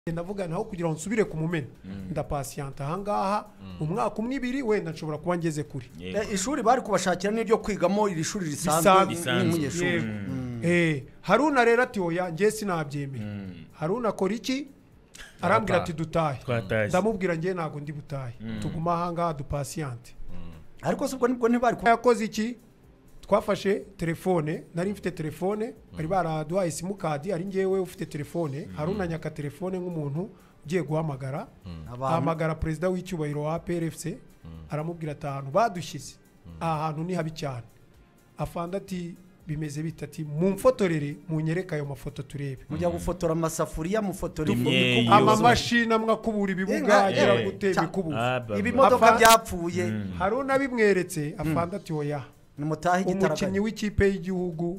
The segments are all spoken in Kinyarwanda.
ndavuga naho kugira ngo nsubire ku mumena ndapasiyanta ahangaha umwaka umwe ibiri wenda nshobora kuba ngeze kuri ishuri bari kubashakira n'iryo kwigamo iri shuri risanzwe Haruna rero ati oya ngiye sinabyemeye Haruna akora iki arambwira ati dutahe ndamubwira ngiye ntago ndi butahe tuguma ahangaha dupasiyante ariko se ubwo nibwo ntibari yakoze iki twafashe telefone nari mfite telefone bari baraduhaye simukadi ari ngewe ufite telefone Haruna nyaka telefone nk'umuntu ugiye guhamagara ahamagara perezida w'icyubahiro wa PRFC aramubwira ati ahantu badushyize ahantu ni habi cyane afanda ati bimeze bitati mumfotorere munyereka ayo mafoto turebe mujya gufotora amasafuriya mufotora amamashini amwe akubura ibibuga agira gutema ikubura ibimodoka byapfuye Haruna bimweretse afanda ati oya nimutahe igitaraganya umukinnyi w'ikipe y'igihugu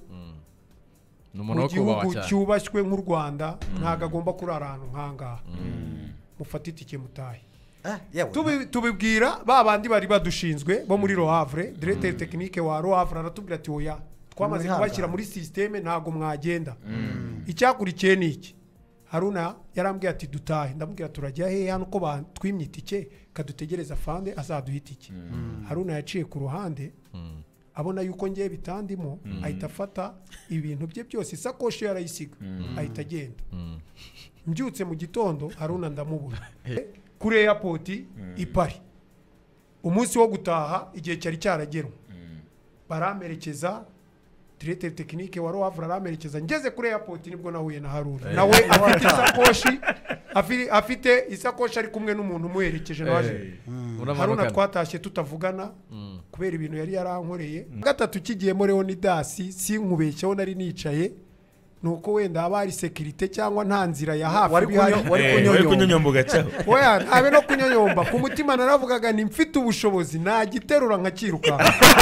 mu gihugu cyubashywe nk'u Rwanda ntago agomba kurara ahantu nk'ahangaha mufate itike mutahe tubibwira babandi bari badushinzwe bo muri Le Havre directeur technique wa Le Havre aratubwira ati oya twamaze kubashyira muri systeme ntago mwagenda icyakurikiye niki Haruna yarambwiye ati dutahe ndamubwira turajya he hano ko batwimye itike kadutegereza fande azaduha itike Haruna yaciye ku ruhande abona yuko ngiye bitandimo ahita afata ibintu bye byose isakoshi yarayisiga ahita agenda mbyutse mu gitondo Haruna ndamubura kuri airport ipari umunsi wo gutaha igihe cyari cyaragenwe baramerekeza directeur technique wa Le Havre aramerekeza ngeze kuri airport nibwo nahuye na Haruna nawe afite isakoshi afite isakoshi ari kumwe n'umuntu muherekeje naje Haruna twatashye tutavugana kubera ibintu yari yarankoreye gatatu kigiyemo Leonidas sinkubeshyeho nari nicaye nuko wenda abari security cyangwa nta nzira ya hafi wari kunyonyomba cyaho oya ntabe no kunyonyomba ku mutima naravugaga ni mfite ubushobozi nagiterura nkakiruka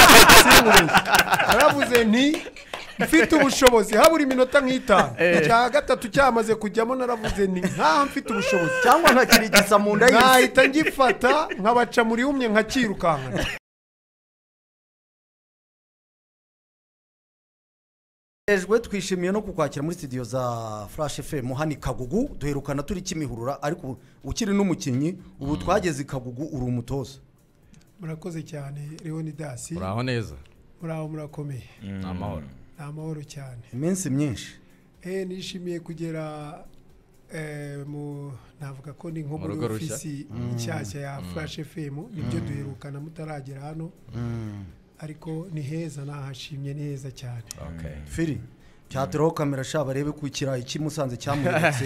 aravuze nti mfite ubushobozi habura iminota nk'itanu cya gatatu cyamaze kujyamo naravuze ni nta mfite ubushobozi cyangwa ntakirigisa mu nda y'isi nahita ngifata nkabaca muri umwe nkakirukankana ejwe twishimiye no kukwakira muri studio za Flash FM hani Kagugu duherukana turi Kimihurura ariko ukiri n'umukinyi ubu twageze Kagugu uri umutoza murakoze cyane Leonidas uraho neza muraho murakomeye amahoro amahoro cyane iminsi myinshi nishimiye kugera mu navuga ko ni nko muri ofisi nshyashya ya Flash FM nibyo duherukana mutaragera hano ariko ni heza nahashimye ni heza cyane Firi cyaturaho kamera sha barebe ku kirayi kimusanze cyamuyobotse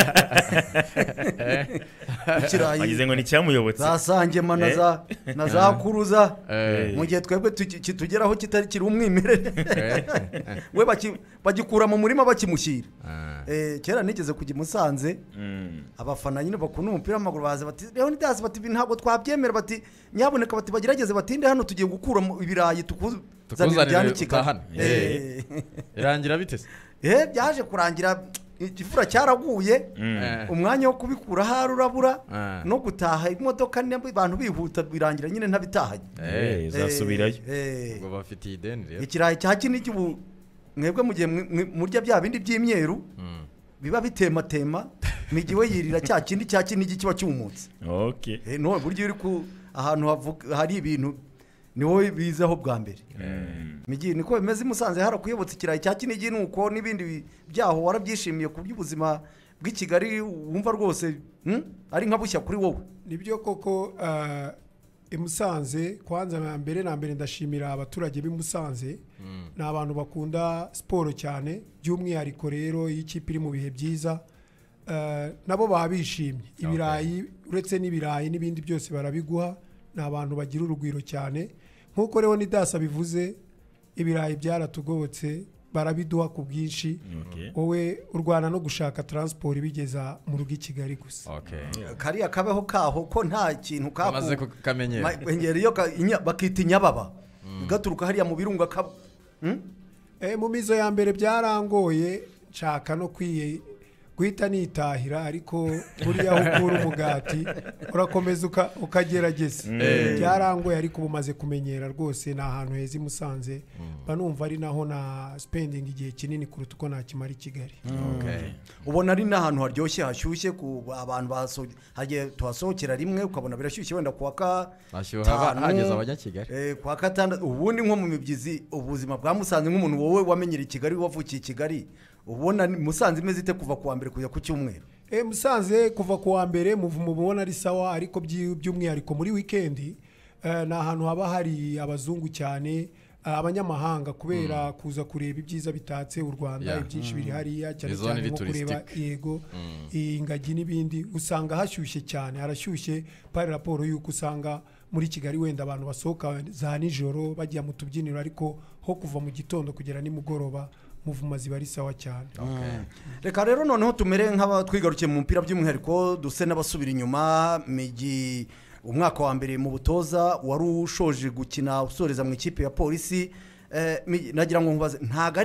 ikirayi agize ngo ni cyamuyobotse zasange mana na za kuruza mu gihe twebwe kitugeraho kitari kiri umwimerere we bagikura mu murima bakimushyira kera nigeze kujya Musanze abafana nyine bakuna umupira w'amaguru baza bati Leonidas bati ntabwo twabyemera bati nyaboneka bati bagerageze batinde hano tugiye gukura ibirayi tukuzanira byane kigana irangira bitese byaje kurangira ikivura cyaraguye umwanya wo kubikura harurabura no gutaha imodoka n'abantu bihuta birangira nyine ntabitahanye zasubirayo ngo bafite ideni rero ikirayi cya kiniki ubu mwebwe mu gihe murya bya bindi by'imyeru biba bitematema migiwe yirira cya kindi cya kiniki kiba cyumutse no buryo uri ku ahantu hari ibintu niwo bizaho bwa mbere migi niko bimeze Musanze harakuyobotse ikirayi cya kinigi nuko nibindi byaho warabyishimiye ku by'ubuzima bw'i Kigali wumva rwose ari nka bushya kuri wowe nibyo koko Musanze kwanza na mbere ndashimira abaturage b'i Musanze ni abantu bakunda siporo cyane by'umwihariko rero y'ikipe iri mu bihe byiza nabo babishimye ibirayi uretse n'ibirayi n'ibindi byose barabiguha ni abantu bagira urugwiro cyane nkuko Leonidas bivuze ibirayi byaratugobotse barabiduha ku bwinshi wowe urwana no gushaka transport bigeza mu rugo i Kigali gusa kariya kabeho kaho ko nta kintu kamaze kukamenyera iyo bakita inyababa gaturuka hariya mu birunga mu mizo ya mbere byarangoye nshaka no guhita nitahira ariko buriya aho ukura umugati urakomeza ukagerageza byarangoye ariko bumaze kumenyera rwose ni ahantu heza i Musanze banumva ari naho na spending igihe kinini kuruta uko nakimara i Kigali. ubona ari n'ahantu haryoshye hashyushye ku abantu hagiye tuhasohokera rimwe ukabona birashyushye wenda kuwa hageze abanyakigali kuwa gatandatu ubundi nko mu mibyizi ubuzima bwa Musanze nk'umuntu wowe wamenyera i Kigali wavukiye i Kigali ubona Musanze imeze ite kuva kuwa mbere kujya ku cyumweru? Musanze kuva kuwa mbere mubona ari sawa ariko by'umwihariko muri weekend ni ahantu haba hari abazungu cyane abanyamahanga kubera kuza kureba ibyiza bitatse u Rwanda ibyinshi biri hariya cyane cyane nko kureba yego ingagi n'ibindi usanga hashyushye cyane harashyushye par raporo yuko usanga muri Kigali wenda abantu basohoka za nijoro bajya mu tubyiniro ariko ho kuva mu gitondo kugera nimugoroba muvuma ziba ari sawa cyane. Reka rero noneho tumere nk'abatwigarukiye mu mupira by'umwihariko duse n'abasubira inyuma Migi umwaka wa mbere mu butoza wari ushoje gukina usoreza mu ikipe ya Polisi nagira ngo nkubaze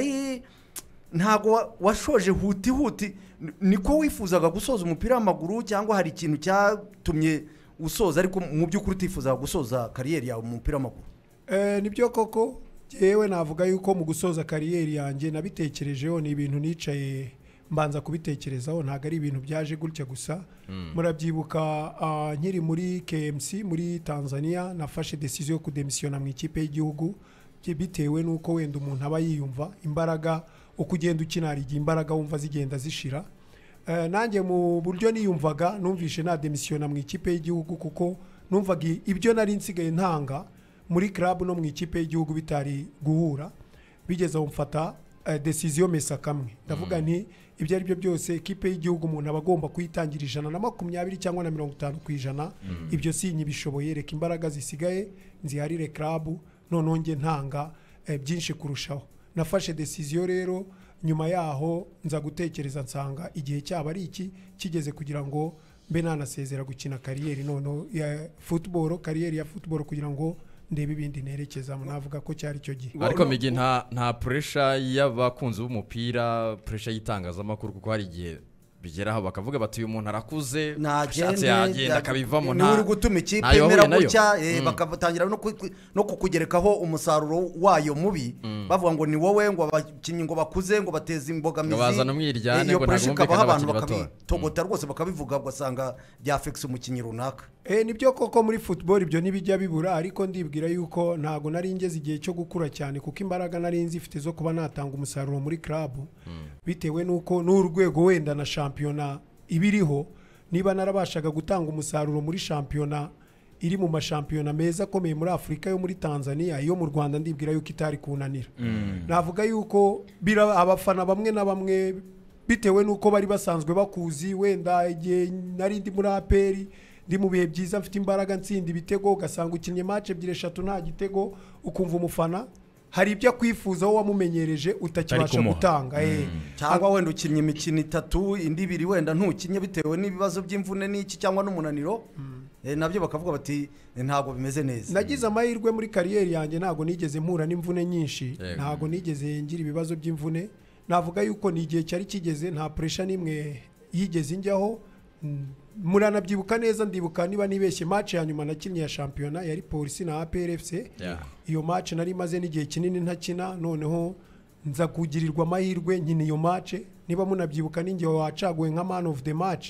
ntago washoje huti niko wifuzaga gusoza umupira w'amaguru cyangwa hari ikintu cyatumye usoza ariko mu by'ukuri utifuzaga gusoza kariyeri yawe mu mupira w'amaguru? Nibyo koko yewe navuga yuko mu gusoza kariyeri yanjye nabitekerejeho ni ibintu nicaye mbanza kubitekerezaho ntago ari ibintu byaje gutya gusa murabyibuka nkiri muri KMC muri Tanzania nafashe decision yo kudemisiona mu ikipe y'igihugu bitewe nuko wenda umuntu aba yiyumva imbaraga ukugenda ukinarigiye imbaraga wumva zigenda zishira nanjye mu buryo niyumvaga numvishe na demisiona mu ikipe y'igihugu kuko numvaga ibyo nari nsigaye ntanga muri club no mu ikipe y'igihugu bitari guhura bigeze umfata decision mesa kamwe ndavuga nti ibyo ari byo byose ikipe y'igihugu umuntu abagomba kuyitangira 120 cyangwa na 50% ibyo sinyi bishoboye reka imbaraga zisigaye nziharire club none nge ntanga byinshi kurushaho nafashe decision rero nyuma yaho nza gutekereza nsanga igihe cyaba ari iki kigeze kugira ngo mbe nanasezera gukina kariyeri none ya football kariyeri ya football kugira ngo ndebe ibindi nerekeza navuga ko cyari cyo gihe ariko Migi nta pressure y'abakunzi b'umupira pressure yitangazamakuru kuko hari igihe bigeraho bakavuga bati uyu muntu arakuze ashatse yagenda akabivamo nta uri gutuma ikipe imera gutya bakatangira no kukugerekaho umusaruro wayo mubi bavuga ngo ni wowe ngo abakinnyi ngo bakuze ngo bateze imbogamizi bazana umwiryane ngo ntagombe abantu bakabitogota rwose bakabivuga ugasanga byafex umukinnyi runaka. Nibyo koko muri football ibyo nibijya bibura ariko ndibwira yuko ntago nari ngeze igihe cyo gukura cyane kuko imbaraga nari nzifite zo kuba natanga umusaruro muri club bitewe nuko n'urwego wenda na championnat ibiriho niba narabashaga gutanga umusaruro muri championnat iri mu mashampiyona meza akomeye muri Afrika yo muri Tanzania iyo mu Rwanda ndibwira yuko itari kunanira navuga yuko abafana bamwe na bamwe bitewe nuko bari basanzwe bakuzi wenda igihe nari ndi muri APR ndi mu bihe byiza mfite imbaraga ntsinda ibitego ugasanga ukinnye match 2-3 nta gitego ukumva umufana hari ibyo kwifuzaho wamumenyereje utakibasha gutanga cyangwa wenda ukinnye imikino 3 indi 2 wenda ntukinye bitewe n'ibibazo by'imvune n'iki cyangwa n'umunaniro nabyo bakavuga bati ntago bimeze neza. Nagize amahirwe muri kariyeri yanjye ntago nigeze mpura n'imvune nyinshi ntago nigeze ngira ibibazo by'imvune navuga yuko ni igihe cyari kigeze nta pressure nimwe yigeze njyaho muranabyibuka neza ndibuka niba nibeshye match ya nyuma nakinnye ya championa yari Polisi na APR FC iyo match nari maze n'igihe kinini ntakina noneho nza kugirirwa amahirwe nkina iyo match niba munabyibuka ninge wacaguwe nka man of the match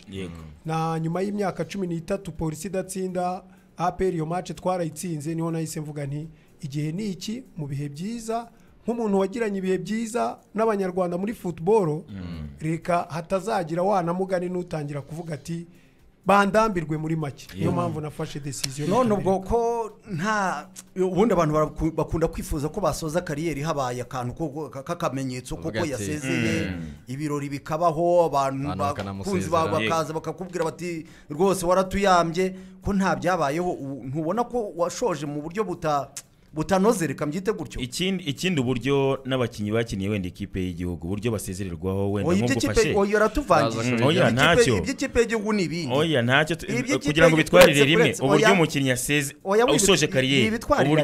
na nyuma y'imyaka 13 Polisi datsinda APR iyo match twarayitsinze niho nahise mvuga nti igihe ni iki mu bihe byiza nk'umuntu wagiranye ibihe byiza n'abanyarwanda muri football reka hatazagira wanamugani nutangira kuvuga ati bandambirwe muri make niyo mpamvu nafashe decision none ubwo ko nta ubundi abantu bakunda kwifuza ko basoza kariyeri habaye akantu kakamenyetso koko yasezeye ibirori bikabaho abantu bakunzi bakaza bakakubwira bati rwose waratuyambye ko nta byabayeho ntubona ko washoje mu buryo butanoze reka mbyite gutyo. Ikindi uburyo n'abakinyi bakiniye wenda ikipe y'igihugu uburyo basezererwaho wenda nko gufashe oya ratuvangije oya ntacyo ikipe y'igihugu nibindi oya ntacyo kugira ngo bitwarire rimwe uburyo umukinyi yaseze usoje kariyeri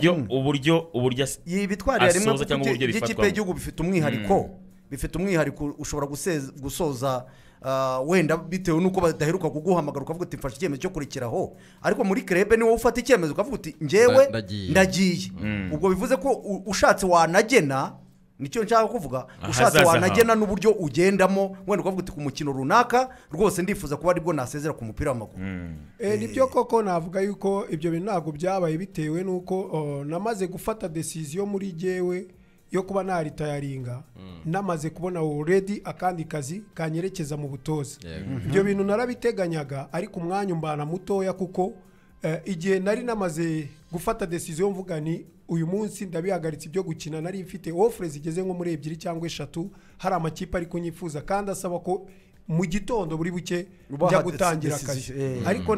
uburyo yibitwarira rimwe ikipe y'igihugu bifite umwihariko ushobora gusoza wenda bitewe nuko badaheruka kuguhamagara ukavuga uti mfashe icyemezo cyo kurekeraho ariko muri club ni wowe ufata icyemezo ukavuga uti njyewe ndagiye ubwo bivuze ko ushatse wanagena nicyo nshaka kuvuga ushatse wanagena n'uburyo ugendamo wenda ukavuga uti ku mukino runaka rwose ndifuza kuba aribwo nasezera ku mupira w'amaguru nibyo koko navuga yuko ibyo bintu ntabwo byabaye bitewe nuko namaze gufata decision muri jewe yo kuba naritayaringa namaze kubona already akandi kazi kanyerekeza mu butoza ibyo bintu narabiteganyaga ariko umwanya umbana mutoya kuko igihe nari namaze gufata decision mvuga ni uyu munsi ndabihagaritse ibyo gukina nari mfite offers zigeze nko muri 2 cyangwa 3 hari amakipe ari kunyifuza kandi asaba ko mu gitondo buri buke njya gutangira akazi ariko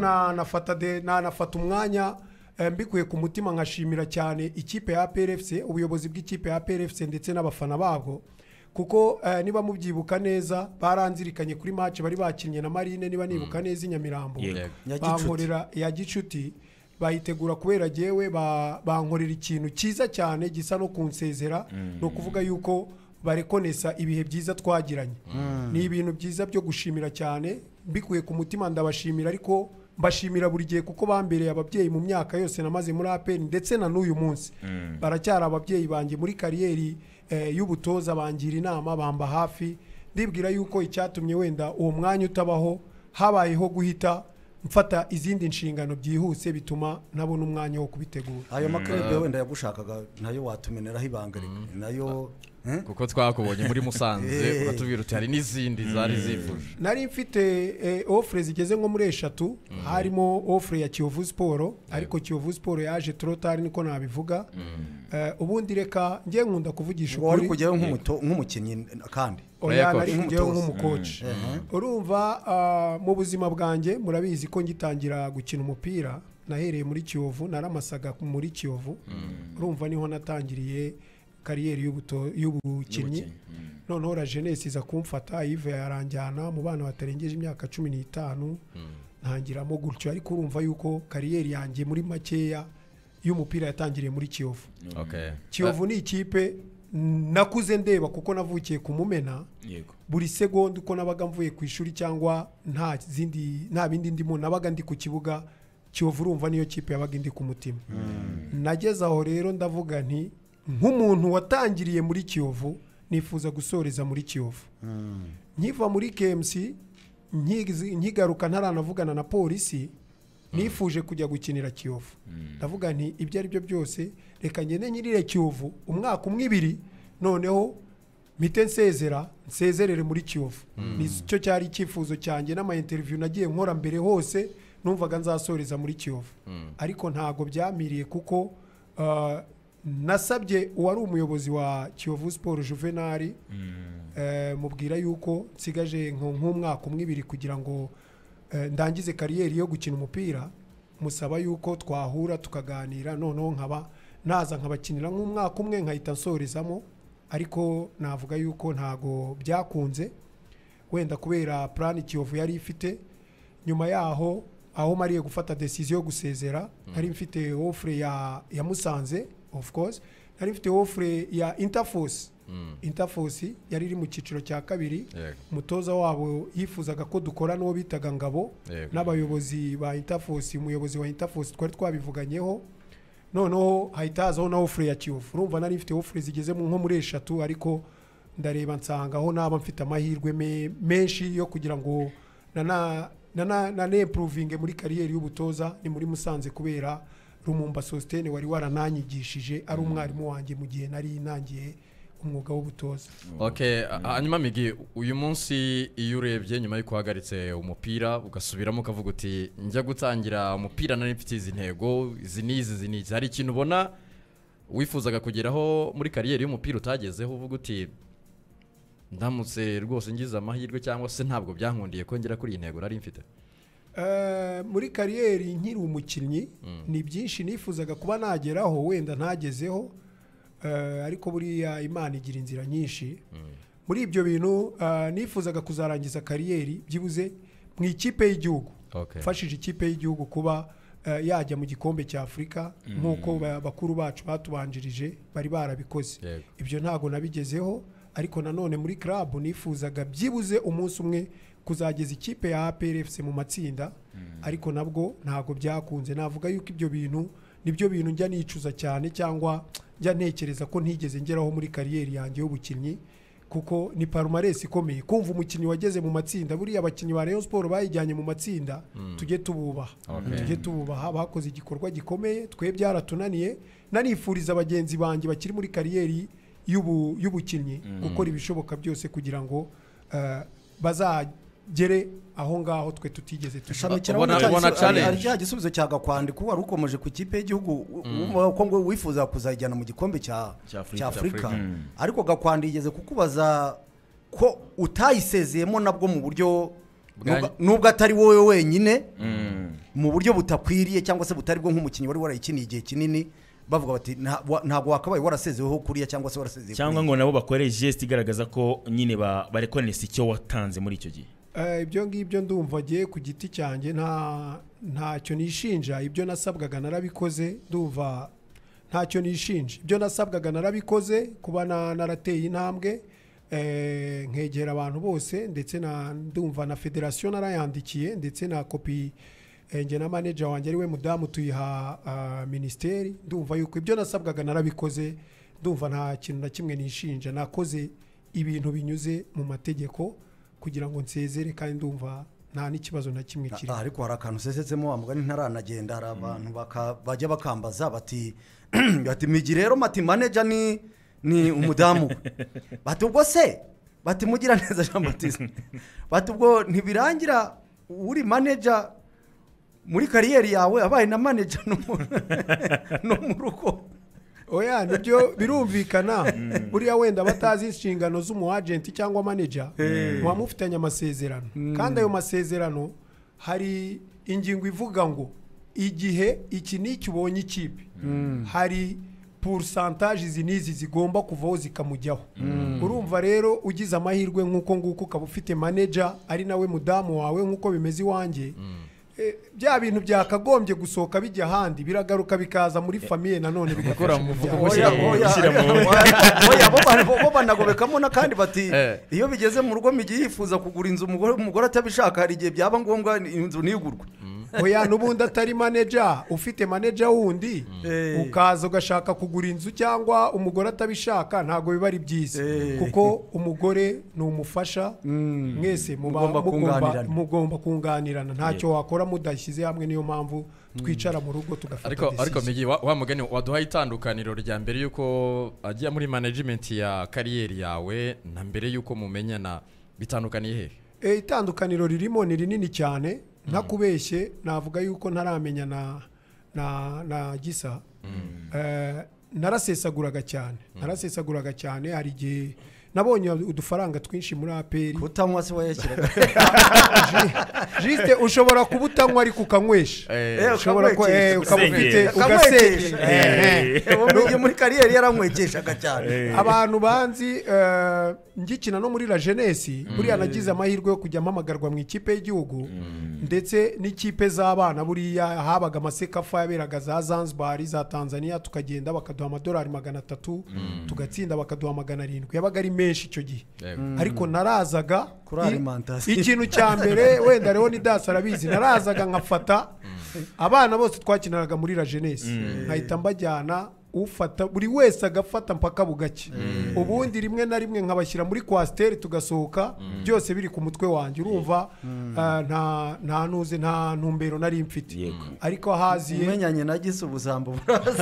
nafata umwanya mbikuye ku mutima nkashimira cyane ikipe ya PRFC ubuyobozi bw'ikipe ya PRFC ndetse n'abafana babo kuko niba mubyibuka neza baranzirikanye kuri match bari bakinnye na Marine niba nibuka neza inyamirambo bankorera ya gicuti bayitegura kubera jewe bankorera ikintu cyiza cyane gisa no kunsezera no kuvuga yuko barekonesa ibihe byiza twagiranye ni ibintu byiza byo gushimira cyane mbikuye ku mutima ndabashimira ariko mbashimira buri gihe kuko bambereye ababyeyi mu myaka yose namaze muri APR ndetse na n'uyu munsi baracyari ababyeyi banjye muri kariyeri y'ubutoza bangira inama bamba hafi ndibwira yuko icyatumye wenda uwo mwanya utabaho habayeho guhita mfata izindi nshingano byihuse bituma nabona umwanya wo kubitegura ayo makrebe wenda yagushakaga nayo watumeneraho ibanga nayo kuko twakubonye muri Musanze uratubwira uti hari n'izindi zari zifuje nari mfite offre zigeze nko muri 3 harimo offre ya Kiyovu Sport ariko Kiyovu Sport yaje trotari niko nabivuga ubundi reka ngiye nkunda kuvugisha ukuri wari kujyayo nk'umukinnyi kandi oya nari kujyayo nk'umucoach urumva mu buzima bwanjye murabizi ko ngitangira gukina umupira nahereye muri Kiyovu naramasaga muri Kiyovu urumva niho natangiriye kariyeri y'ubukinnyi noneho la jeunesse iza kumfata Yves yaranjyana mu bana batarengeje imyaka 15 ntangiramo gutyo ariko urumva yuko kariyeri yanjye muri makeya y'umupira yatangiriye muri Kiyovu Kiyovu ni ikipe nakuze ndeba kuko navukiye ku Mumena buri segonda uko nabaga mvuye ku ishuri cyangwa nta bindi ndimo nabaga ndi ku kibuga Kiyovu urumva niyo kipe yabaga ndi ku mutima nageze aho rero ndavuga nti nk'umuntu watangiriye muri Kiyovu nifuza gusoreza muri Kiyovu nkiva muri KMC nkigaruka ntaranavugana na polisi nifuje kujya gukinira Kiyovu ndavuga nti ibyo ari byo byose reka ngende nyirire Kiyovu umwaka umwe 2 noneho mite nsezerere muri Kiyovu nicyo cyari icyifuzo cyanjye n'ama interview nagiye nkora mbere hose numvaga nzasoreza muri Kiyovu ariko ntago byamiriye kuko nasabye uwari umuyobozi wa Kiyovu Sport Juvenal mubwira yuko nsigaje nk'umwaka umwe 2 kugira ngo ndangize kariyeri yo gukina umupira musaba yuko twahura tukaganira noneho nkaba naza nkabakinira nk'umwaka umwe nkahita nsorezamo ariko navuga yuko ntago byakunze wenda kubera plan Kiyovu yari ifite nyuma yaho aho mariye gufata decision yo gusezera nari mfite offre ya Musanze of course nari mfite offre ya Interforce yari iri mu cyiciro cya 2 mutoza wabo yifuzaga ko dukora no bitaga Ngabo n'abayobozi ba Interforce umuyobozi wa Interforce twari twabivuganyeho noneho hahitazaho na offre ya Kiyovu urumva nari mfite offre zigeze nko muri 3 ariko ndareba nsangaho naba mfite amahirwe menshi yo kugira ngo na improving muri kariyeri y'ubutoza ni muri Musanze kubera Rumumba Sostene wari warananyigishije ari umwarimu wanjye mu gihe nari nangiye umwuga w'ubutoza hanyuma Migi uyu munsi iyo urebye nyuma yo kuhagaritse umupira ugasubiramo ukavuga uti njya gutangira umupira nari mfite izi ntego izi hari ikintu ubona wifuzaga kugeraho muri kariyeri y'umupira utagezeho uvuga uti ndamutse rwose ngize amahirwe cyangwa se ntabwo byankundiye ko ngera kuri iyi ntego nari mfite muri kariyeri nkiri umukinnyi ni byinshi nifuzaga kuba nageraho wenda ntagezeho ariko buriya Imana igira inzira nyinshi muri ibyo bintu nifuzaga kuzarangiza kariyeri byibuze mu ikipe y'igihugu mfashije ikipe y'igihugu kuba yajya mu gikombe cya Afurika nk'uko bakuru bacu batubanjirije bari barabikoze ibyo ntago nabigezeho ariko nanone muri club nifuzaga byibuze umunsi umwe kuzageza ikipe ya APR FC mu matsinda ariko nabwo ntago byakunze navuga yuko ibyo bintu nibyo bintu njya nicuza cyane cyangwa njya ntekereza ko ntigeze ngeraho muri kariyeri yanjye y'ubukinnyi kuko ni palmarès ikomeye kumva umukinnyi wageze mu matsinda buri abakinnyi ba Rayon Sport bayijyanye mu matsinda tujye tububaha bakoze igikorwa gikomeye twe byaratunaniye nanifuriza abagenzi banjye bakiri muri kariyeri y'ubukinnyi gukora ibishoboka byose kugira ngo bazagere aho ngaho twe tutigeze tubona challenge ari gisubizo cya Gakwandi kuba rukomeje ku ikipe y'igihugu ko ngo wifuza kuzajyana mu gikombe cya Afrika ariko Gakwandi yigeze kukubaza ko utayisezeyemo nabwo mu buryo nubwo atari wowe wenyine mu buryo butakwiriye cyangwa se butari bwo nk'umukinnyi wari warayikiniye igihe kinini bavuga bati ntabwo wakabaye warasezeweho kuriya cyangwa se warasezeye cyangwa ngo nabo bakore geste igaragaza ko nyine barekonesa icyo watanze muri icyo gihe ibyo ngibyo ndumva agiye ku giti cyanjye ntacyo nishinja ibyo nasabwaga narabikoze ndumva ntacyo nishinja ibyo nasabwaga narabikoze kuba narateye intambwe nkegera abantu bose ndetse ndumva na federation narayandikiye ndetse na kopi nge na manager wanjye ariwe mudamu tuyiha ministeri ndumva yuko ibyo nasabwaga narabikoze ndumva nta kintu na kimwe nishinja nakoze ibintu binyuze mu mategeko kugira ngo nsezere kandi ndumva nta n'ikibazo na kimwe kiri ariko hari akantu sesetsemo amugani ntaranagenda hari abantu bajya bakambaza bati migi rero mati manager ni umudamu bati ubwo se bati mugira neza Jean Baptiste bati ubwo ntibirangira uri manager muri kariyeri yawe abaye na manager no mu rugo oya nibyo birumvikana buriya wenda batazi inshingano z'umu agent cyangwa manager wamufitanye amasezerano kandi ayo masezerano hari ingingo ivuga ngo igihe iki n'iki ubonye ikipe hari pourcentage zinizi zigomba kuvaho zikamujyaho urumva rero ugize amahirwe nk'uko nguko ukaba ufite manager ari nawe mudamu wawe nk'uko bimeze iwanjye bya bintu byakagombye gusohoka bijya handi biragaruka bikaza muri famille nanone bigakora mu bo banagobekamo nakandi bati iyo bigeze mu rugo migi yifuza kugura inzu umugore atabishaka hari igihe byaba ngombwa inzu nigurwe oya nubundi atari manager ufite manager wundi ukaza ugashaka kugura inzu cyangwa umugore atabishaka ntago biba ari byiza kuko umugore ni umufasha mwese mugomba kunganirana ntacyo wakora mudashyize hamwe niyo mpamvu twicara mu rugo tugafata ariko migi wa mugani waduhaye itandukaniro rya mbere yuko agiye muri management ya kariyeri yawe na mbere yuko mumenyana bitandukaniye he itandukaniro ririmo ni rinini cyane ntakubeshye navuga yuko ntaramenya na gisa narasesaguraga cyane hari igihe nabonye udufaranga twinshi muri APR kutanywa se wayakiraga juste ushobora kubutanywa ariko ukanywesha ushobora ko ukabufite ugasenge ubumenye muri kariyeri yaranywekeshaga cyane abantu banzi ngikina no muri la jeunesse buriya nagize amahirwe yo kujya mpamagarwa mu ikipe y'igihugu ndetse n'ikipe z'abana buriya habaga amasekafa yaberaga za Zanzibar za Tanzania tukagenda bakaduha amadolari 300 tugatsinda bakaduha 700 yabaga ari menshi icyo gihe ariko narazaga ikintu cya mbere wenda rero ni dasa arabizi narazaga nkafata abana bose twakinaraga muri la jeunesse nkahita mbajyana ufata buri wese agafata mpaka bugake ubundi rimwe na rimwe nkabashyira muri kwasteri tugasohoka byose biri ku mutwe wanjye urumva nta nuze nta ntumbero nari mfite ariko haziye umenyanye nagize ubusambo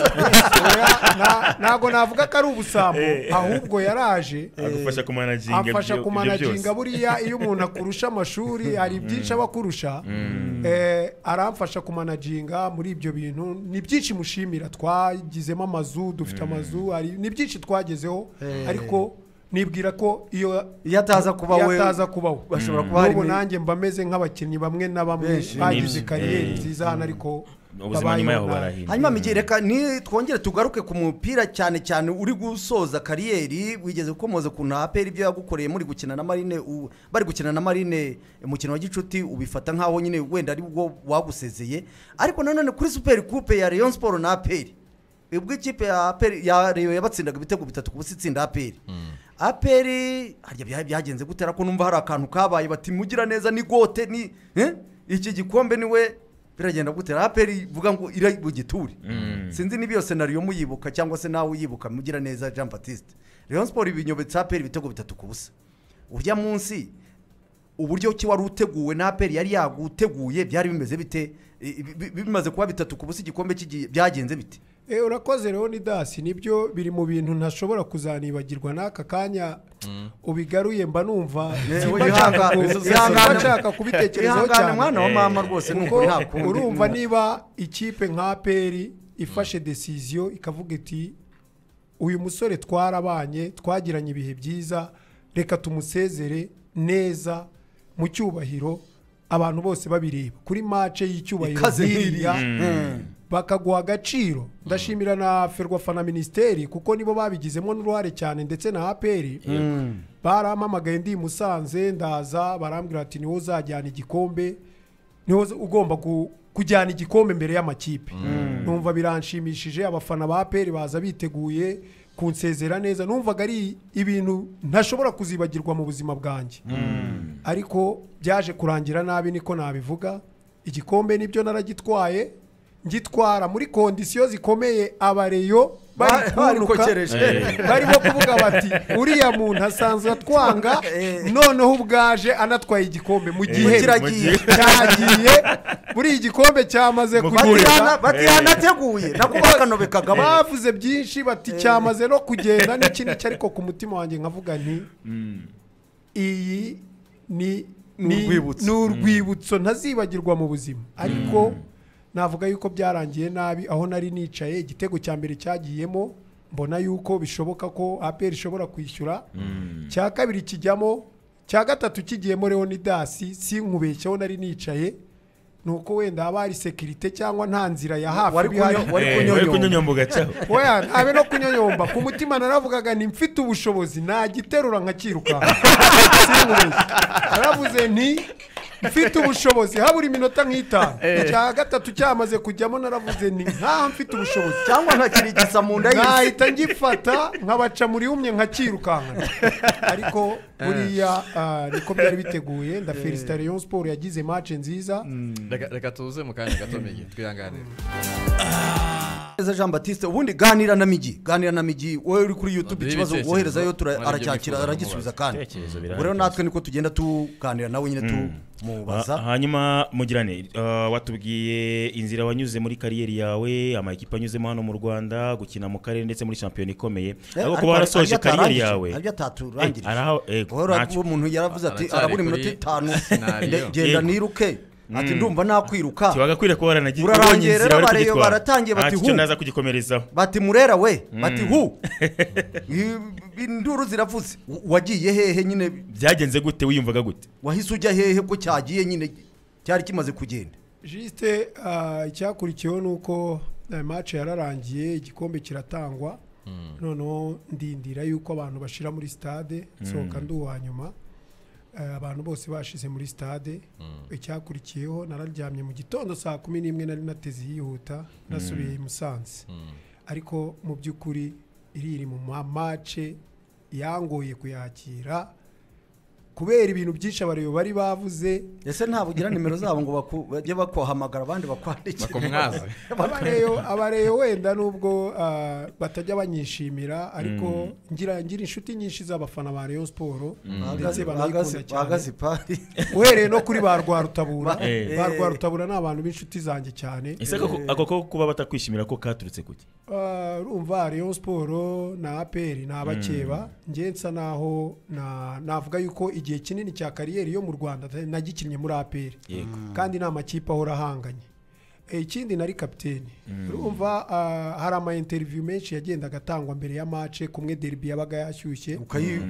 ntago navuga ko ari ubusambo ahubwo yaraje amfasha kumanaginga buriya iyo umuntu akurusha amashuri hari byinshi abakurusha aramfasha kumanaginga muri ibyo bintu ni byinshi mushimira twagizemo amazu dufite amazu ni byinshi twagezeho ariko nibwira ko iyo yataza kubaho bashobora kuba hari nanjye mbameze nk'abakinnyi bamwe na bamwe bagize kariyeri nziza hano ariko ubuzima nyuma yaho barahindura hanyuma migireka ni twongere tugaruke ku mupira cyane cyane uri gusoza kariyeri wigeze gukomoza ku APR ibyo yagukoreye muri gukina na Marine bari gukina na Marine umukino wa gicuti ubifata nkaho nyine wenda ari bwo wagusezeye ariko nanone kuri Super Coupe ya Rayon Sport na APR ubwo ikipe ya APR ya Rayon yabatsindaga ibitego 3 ku busitsinda APR aperi harya byagenze gutera ko numva hari akantu kabaye bati mugira neza ni gote ni iki gikombe niwe biragenda gutera aperi vuga ngo ira bugiture sinzi nibi yo scenario muyibuka cyangwa se nawe uyibuka mugira neza Jean Baptiste Rayon Sport ibinyobetse aperi bitego 3-0 urya munsi uburyo ki wari uteguwe na aperi yari yaguteguye byari bimeze bite bimaze kuba 3-0 igikombe byagenze bite urakoze Leonidas nibyo biri mu bintu ntashobora kuzanibagirwa n'aka kanya ubigaruye mba numva nshaka kubitekerezaho cyane mwana wa mama rwose nuko nta kundi urumva niba ikipe nka peri ifashe decision ikavuga iti uyu musore twarabanye twagiranye ibihe byiza reka tumusezere neza mu cyubahiro abantu bose babireba kuri match y'icyubahiro ziriya bakaguha agaciro ndashimira na Ferwafa na Ministeri kuko nibo babigizemo n'uruhare cyane ndetse na APR barampamagaye ndi Musanze ndaza barambwira ati niwo uzajyana igikombe niwo ugomba kujyana igikombe mbere y'amakipe numva biranshimishije abafana ba APR baza biteguye kunsezera neza numvaga ari ibintu ntashobora kuzibagirwa mu buzima bwanjye ariko byaje kurangira nabi niko nabivuga igikombe nibyo naragitwaye ngitwara muri kondisiyo zikomeye abareyo bari barimo kuvuga bati uriya muntu asanzwe atwanga noneho ubwaje anatwaye igikombe mu gihe cyagiye buri igikombe cyamaze kugenda batihanateguye nakubakanobekaga bavuze byinshi bati cyamaze no kugenda n'ikindi ariko ku mutima wanjye nkavuga nti iyi ni urwibutso ntazibagirwa mu buzima ariko navuga yuko byarangiye nabi aho nari nicaye igitego cya mbere cyagiyemo mbona yuko bishoboka ko APR ishobora kwishyura cya kabiri kijyamo cya gatatu kigiyemo Leonidas sinkubeshyeho nari nicaye nuko wenda abari security cyangwa nta nzira ya hafi wari kunyonyomba gacaho oya ntabe no kunyonyomba ku mutima naravugaga ni mfite ubushobozi nagiterura nkakiruka aravuze nti mfite ubushobozi habura iminota nk'itanu cya gatatu cyamaze kujyamo naravuze ni nkaho mfite ubushobozi cyangwa nkakirigisa mu nda nahita ngifata nkabaca muri umwe nkakirukanka ariko buriya niko byari biteguye ndafelicita Rayon Sport yagize match nziza reka tuze mu kanya gato migi twihanganire Jean Baptiste ubundi ganira na migi wowe uri kuri YouTube ikibazo woherezayo aracyakira aragisubiza kandi rero natwe niko tugenda tuganira nawe nyine mubaza hanyuma mugirane watubwiye inzira wanyuze muri kariyeri yawe amakipe anyuzemo hano mu Rwanda gukina mu karere ndetse muri champion ikomeye ariko kuba warasoje kariyeri yawe harya taturangirije umuntu yaravuze ati arabura iminota 5 genda niruke ati ndumva nakwiruka tibagakwire ko waranagiye urarangera bareyo baratangiye bati hu naza kugikomerezaho bati murera we bati hu induru ziravuze wagiye hehe nyine byagenze gute wiyumvaga gute wahise ujya hehe ko cyagiye nyine cyari kimaze kugenda juste icyakurikiyeho nuko match yararangiye igikombe kiratangwa noneho ndindira yuko abantu bashira muri stade soka nduwa nyuma abantu bose bashize muri stade icyakurikiyeho nararyamye mu gitondo saa 11 nari nateze yihuta nasubiye i Musanze ariko mu byukuri iri mu match yangoye kuyakira kubera ibintu byinshi abareyo bari bavuze ese ntabugira nimero zabo ngo bajye bakohamagara abandi bakwandikira bakomwaze abareyo wenda nubwo batajya banyishimira ariko ngira inshuti nyinshi z'abafana ba Rayon Sport ndetse banayikunda cyane uhereye no kuri ba Rwarutabura n'abantu b'inshuti zanjye cyane ese ako kuba batakwishimira ko katurutse kuki urumva Rayon Sport na APR n'abakeba ngensa naho navuga yuko igihe kinini cya kariyeri yo mu Rwanda nagikinnye muri APR kandi nta makipe ahora ahanganye ikindi nari kapiteni urumva hari ama interview menshi yagendaga atangwa mbere ya match kumwe derby yabaga yashyushye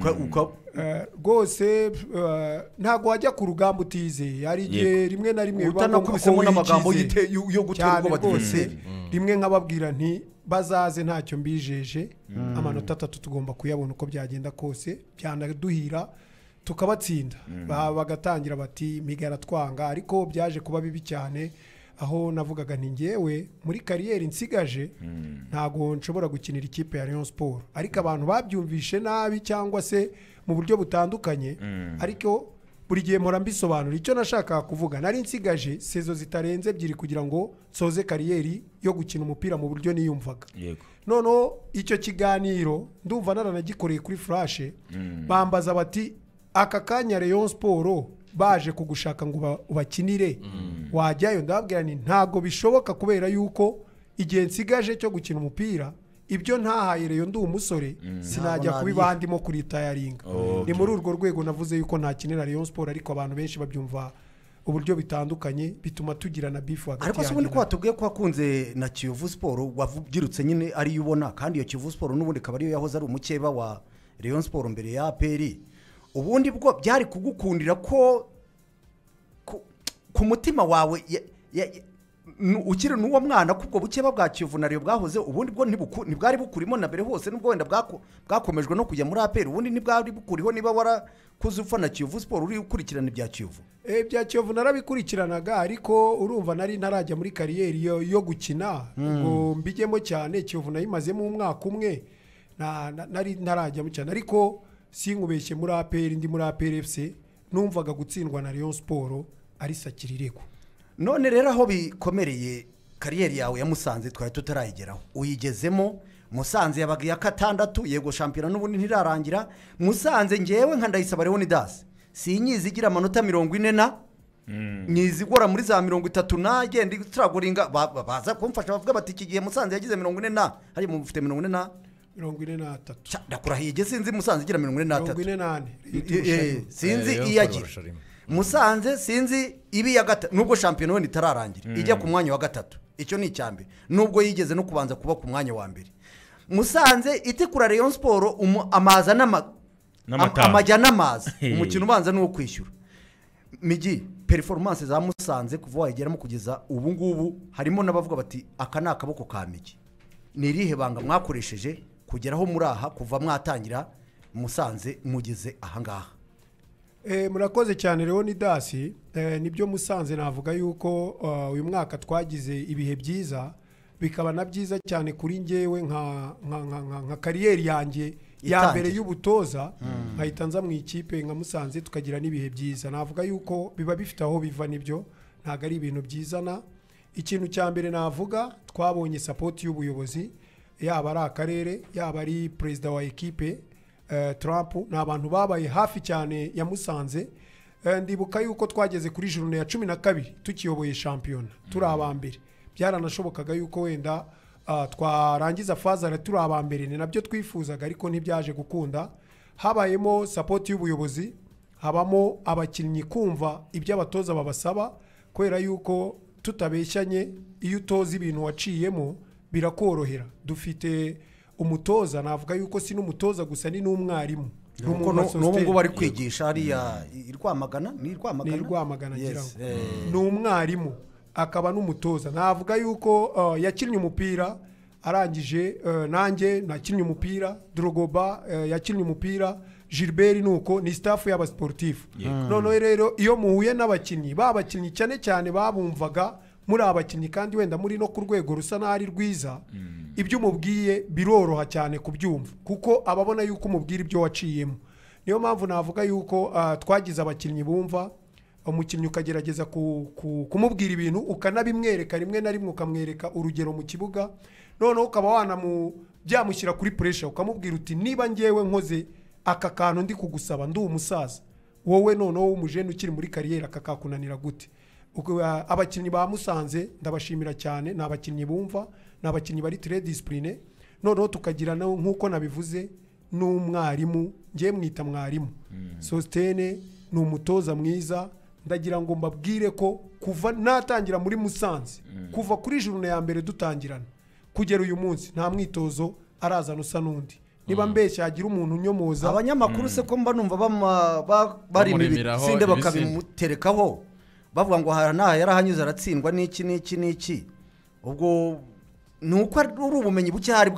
rwose ntago wajya ku rugamba utize hari igihe rimwe na rimwe utanakubisemo n'amagambo yo gutera ubwoba bose rimwe nkababwira nti bazaze ntacyo mbijeje amanota 3 tugomba kuyabona uko byagenda kose byanaduhira tukabatsinda bagatangira bati migara twanga ariko byaje kuba bibi cyane aho navugaga nti ngewe muri kariyeri nsigaje ntago nshobora gukinira ikipe ya Rayon Sport ariko abantu babyumvishe nabi cyangwa se mu buryo butandukanye ariko buri gihe mpora mbisobanura icyo nashaka kuvuga nari nsigaje sezo zitarenze 2 kugira ngo soze kariyeri yo gukina umupira mu buryo niyumvaga noneho icyo kiganiro ndumva naranagikoreye kuri Flash bambaza bati aka kanya Rayon Sport baje kugushaka ngo ubakinire wajyayo ndababwira ni ntago bishoboka kubera yuko igihe nsigaje cyo gukina umupira ibyo ntahaye Rayon ndi umusore sinajya kubibandimo kuri tayaringa ni muri urwo rwego navuze yuko ntakinira Rayon Sport ariko abantu benshi babyumva uburyo bitandukanye bituma tugira na beef hagati ariko se ko watubwiye ko wakunze na Kiyovu Sport wavugirutse nyine ari yubona kandi iyo Kiyovu Sport n'ubundi kabari yahoze ari umukeba wa Rayon Sport mbere ya APR ubundi bwo byari kugukundira ko ku mutima wawe ukiri n'uwo mwana kubwo bukeba bwa Kiyovu na Rayon bwahoze ubundi bwo ntibwari bukurimo na mbere hose nubwo wenda bwakomejwe no kujya muri APR ubundi ntibwari bukuriho niba warakuze upfa na Kiyovu Sport uri ukurikirana ibya Kiyovu bya Kiyovu narabikurikiranaga ariko urumva nari ntarajya muri kariyeri yo gukina ngo mbijyemo cyane Kiyovu nayimazemo umwaka umwe nari ntarajyamo cyane ariko sinkubeshye muri APR ndi muri APR FC numvaga gutsindwa na Rayon Sport ari sakirirego none rero aho bikomereye kariyeri yawe ya Musanze twari tutarayigeraho uyigezemo Musanze yabaga ya 6 yego shampiyona n'ubundi ntirarangira Musanze ngewe nka Ndayisaba Leonidas sinyizigira amanota 40 nyizigora muri za 30 nagenda struggling baza kumfasha bavuga bati iki gihe Musanze yagize 40 hari mu mufite 40 43 ndakurahiye sinzi Musanze igira 48 sinzi iyagira Musanze sinzi ibi ya gatatu nubwo shampiyona we itararangira ijya ku mwanya wa gatatu icyo ni icyambe nubwo yigeze no kubanza kuba ku mwanya wa mbere Musanze itikura Rayon Sport amaza amajya n'amazi umukino ubanza n'uwo kwishyura migi performance za Musanze kuva wayigeramo kugeza ubu ngubu harimo n'abavuga bati aka ni akaboko ka migi ni irihe banga mwakoresheje kugeraho muri aha kuva mwatangira Musanze mugeze ahangaha murakoze cyane Leonidas nibyo Musanze navuga yuko uyu mwaka twagize ibihe byiza bikaba na byiza cyane kuri ngewe nka kariyeri yanjye ya mbere y'ubutoza nkahita nza mu ikipe nka Musanze tukagira n'ibihe byiza navuga yuko biba bifite aho biva nibyo ntago ari ibintu byizana ikintu cya mbere navuga twabonye support y'ubuyobozi yaba ari akarere yaba ari perezida wa ekipe Trump ni abantu babaye hafi cyane ya Musanze ndibuka yuko twageze kuri journée ya 12 tukiyoboye shampiyona turi abambere byaranashobokaga yuko wenda twarangiza faza turi abambere ni nabyo twifuzaga ariko ntibyaje gukunda habayemo support y'ubuyobozi habamo abakinnyi kumva ibyo abatoza babasaba kwera yuko tutabeshyanye iyo utoza ibintu waciyemo birakorohera dufite umutoza navuga yuko si n'umutoza gusa ni n'umwarimu n'ubwo bari kwigisha hariya irwamagana ngira ni umwarimu akaba n'umutoza navuga yuko yakinnye umupira arangije nanjye nakinnye umupira Drogoba yakinnye umupira Gilbert nuko ni staff y'aba sportif none rero iyo muhuye n'abakinnyi babakinnyi cyane babumvaga muri abakinnyi kandi wenda muri no ku rwego rusa n'ari rwiza ibyo umubwiye biroroha cyane kubyumva kuko ababona yuko umubwira ibyo waciyemo niyo mpamvu navuga yuko twagize abakinnyi bumva umukinnyi ukagerageza kumubwira ibintu ukanabimwereka rimwe na rimwe ukamwereka urugero mu kibuga noneho ukaba byamushyira kuri pressure ukamubwira uti niba ngewe nkoze aka kantu ndi kugusaba ndi umusaza wowe noneho w'umujene ukiri muri kariyeri akakakunanira gute abakinnyi ba Musanze ndabashimira cyane ni abakinnyi bumva ni abakinnyi bari très discipline noneho tukagira nk'uko nabivuze n'umwarimu ngiye mwita mwarimu Sostene ni umutoza mwiza ndagira ngo mbabwire ko kuva natangira muri Musanze kuva kuri journée ya mbere dutangirana kugera uyu munsi nta mwitozo arazana usa n'undi niba mbeshya yagira umuntu unyomoza abanyamakuru se ko mba numva bari ibitsinde bakabimuterekaho bavuga ngo naha yarahanyuze aratsindwa n'iki ubwo nuko ari ubumenyi buke hari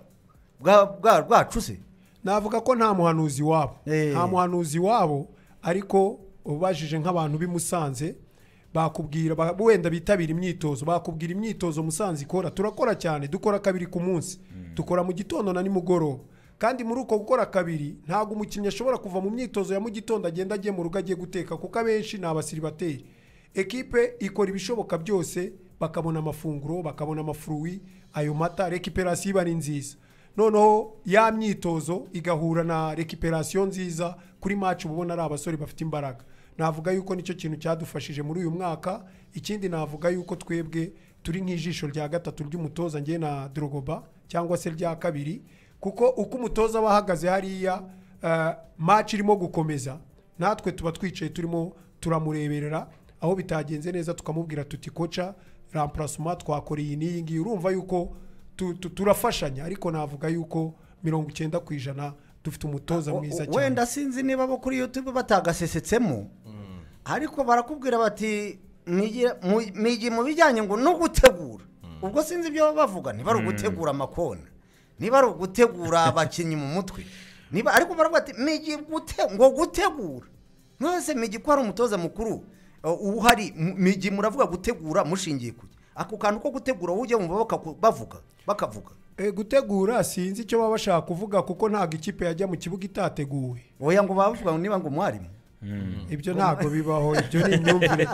bwacuse navuga ko nta muhanuzi wabo nta muhanuzi wabo ariko ubajije nk'abantu bimusanze bakubwira wenda bitabira imyitozo bakubwira imyitozo Musanze ikora turakora cyane dukora kabiri ku munsi dukora mu gitondo na nimugoroba kandi muri uko gukora kabiri ntago umukinnyi ashobora kuva mu myitozo ya mu gitondo agenda agiye mu rugo agiye guteka kuko abenshi ni abasiribateri ekipe ikora ibishoboka byose bakabona amafunguro bakabona amafruwi ayo mata recuperation iba ari nziza noneho ya myitozo igahura na recuperation nziza kuri match ubona ari abasore bafite imbaraga navuga yuko nicyo kintu cyadufashije muri uyu mwaka ikindi navuga yuko twebwe turi nk'ijisho rya gatatu ry'umutoza ngiye na Drogba cyangwa se rya kabiri kuko uko umutoza bahagaze hariya match irimo gukomeza natwe tuba twicaye turimo turamureberera aho bitagenze neza tukamubwira tuti koca remplacement twakoreye n'iyingi urumva yuko turafashanya ariko navuga yuko 90% dufite umutoza mwiza cyane wenda sinzi niba bo kuri YouTube batagasesetsemo ariko barakubwira bati migi mu bijyanye ngo no gutegura ubwo sinzi ibyo bavuga niba ari ugutegura amakona niba ari ugutegura abakinnyi mu mutwe niba ariko baravuga ati migi ngo gutegura mwese migi ko ari umutoza mukuru uhari migi muravuga gutegura mushingiye kuki ako kantu ko gutegura ujye mu bakavuga gutegura sinzi icyo baba bashaka kuvuga kuko ntago ikipe yajya mu kibuga itateguwe oya ngo bavuga niba ngo mwarimu ibyo ntago bibaho ibyo ni imyumvire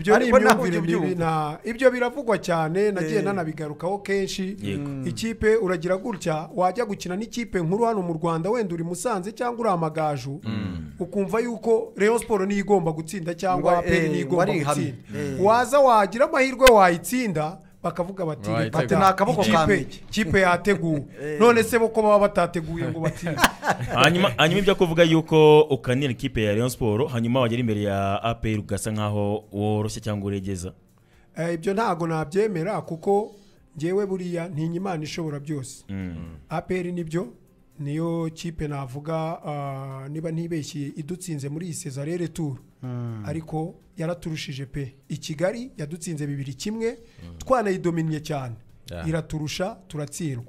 ibyo biravugwa cyane nagiye nanabigarukaho kenshi ikipe uragira gutya wajya gukina n'ikipe nkuru hano mu Rwanda wenda uri Musanze cyangwa uri Amagaju ukumva yuko Rayon Sport ni igomba gutsinda cyangwa APR ni igomba gutsinda waza wagira amahirwe wayitsinda bakavuga bati nakaboko kambye kipe yateguwe none se boko baba batateguye ngo batsinde hanyuma ibyo kuvuga yuko ukanira ikipe ya Rayon Sport hanyuma wagera imbere ya APR ugasa nkaho woroshye cyangwa uregeza ibyo ntago nabyemera kuko ngewe buriya ntinyimana ishobora byose APR nibyo niyo kipe navuga niba ntibeshye idutsinze muri Cesarere Tour ariko yaraturushije pe i Kigali yadutsinze 2-1 twanayidominiye cyane iraturusha turatsindwa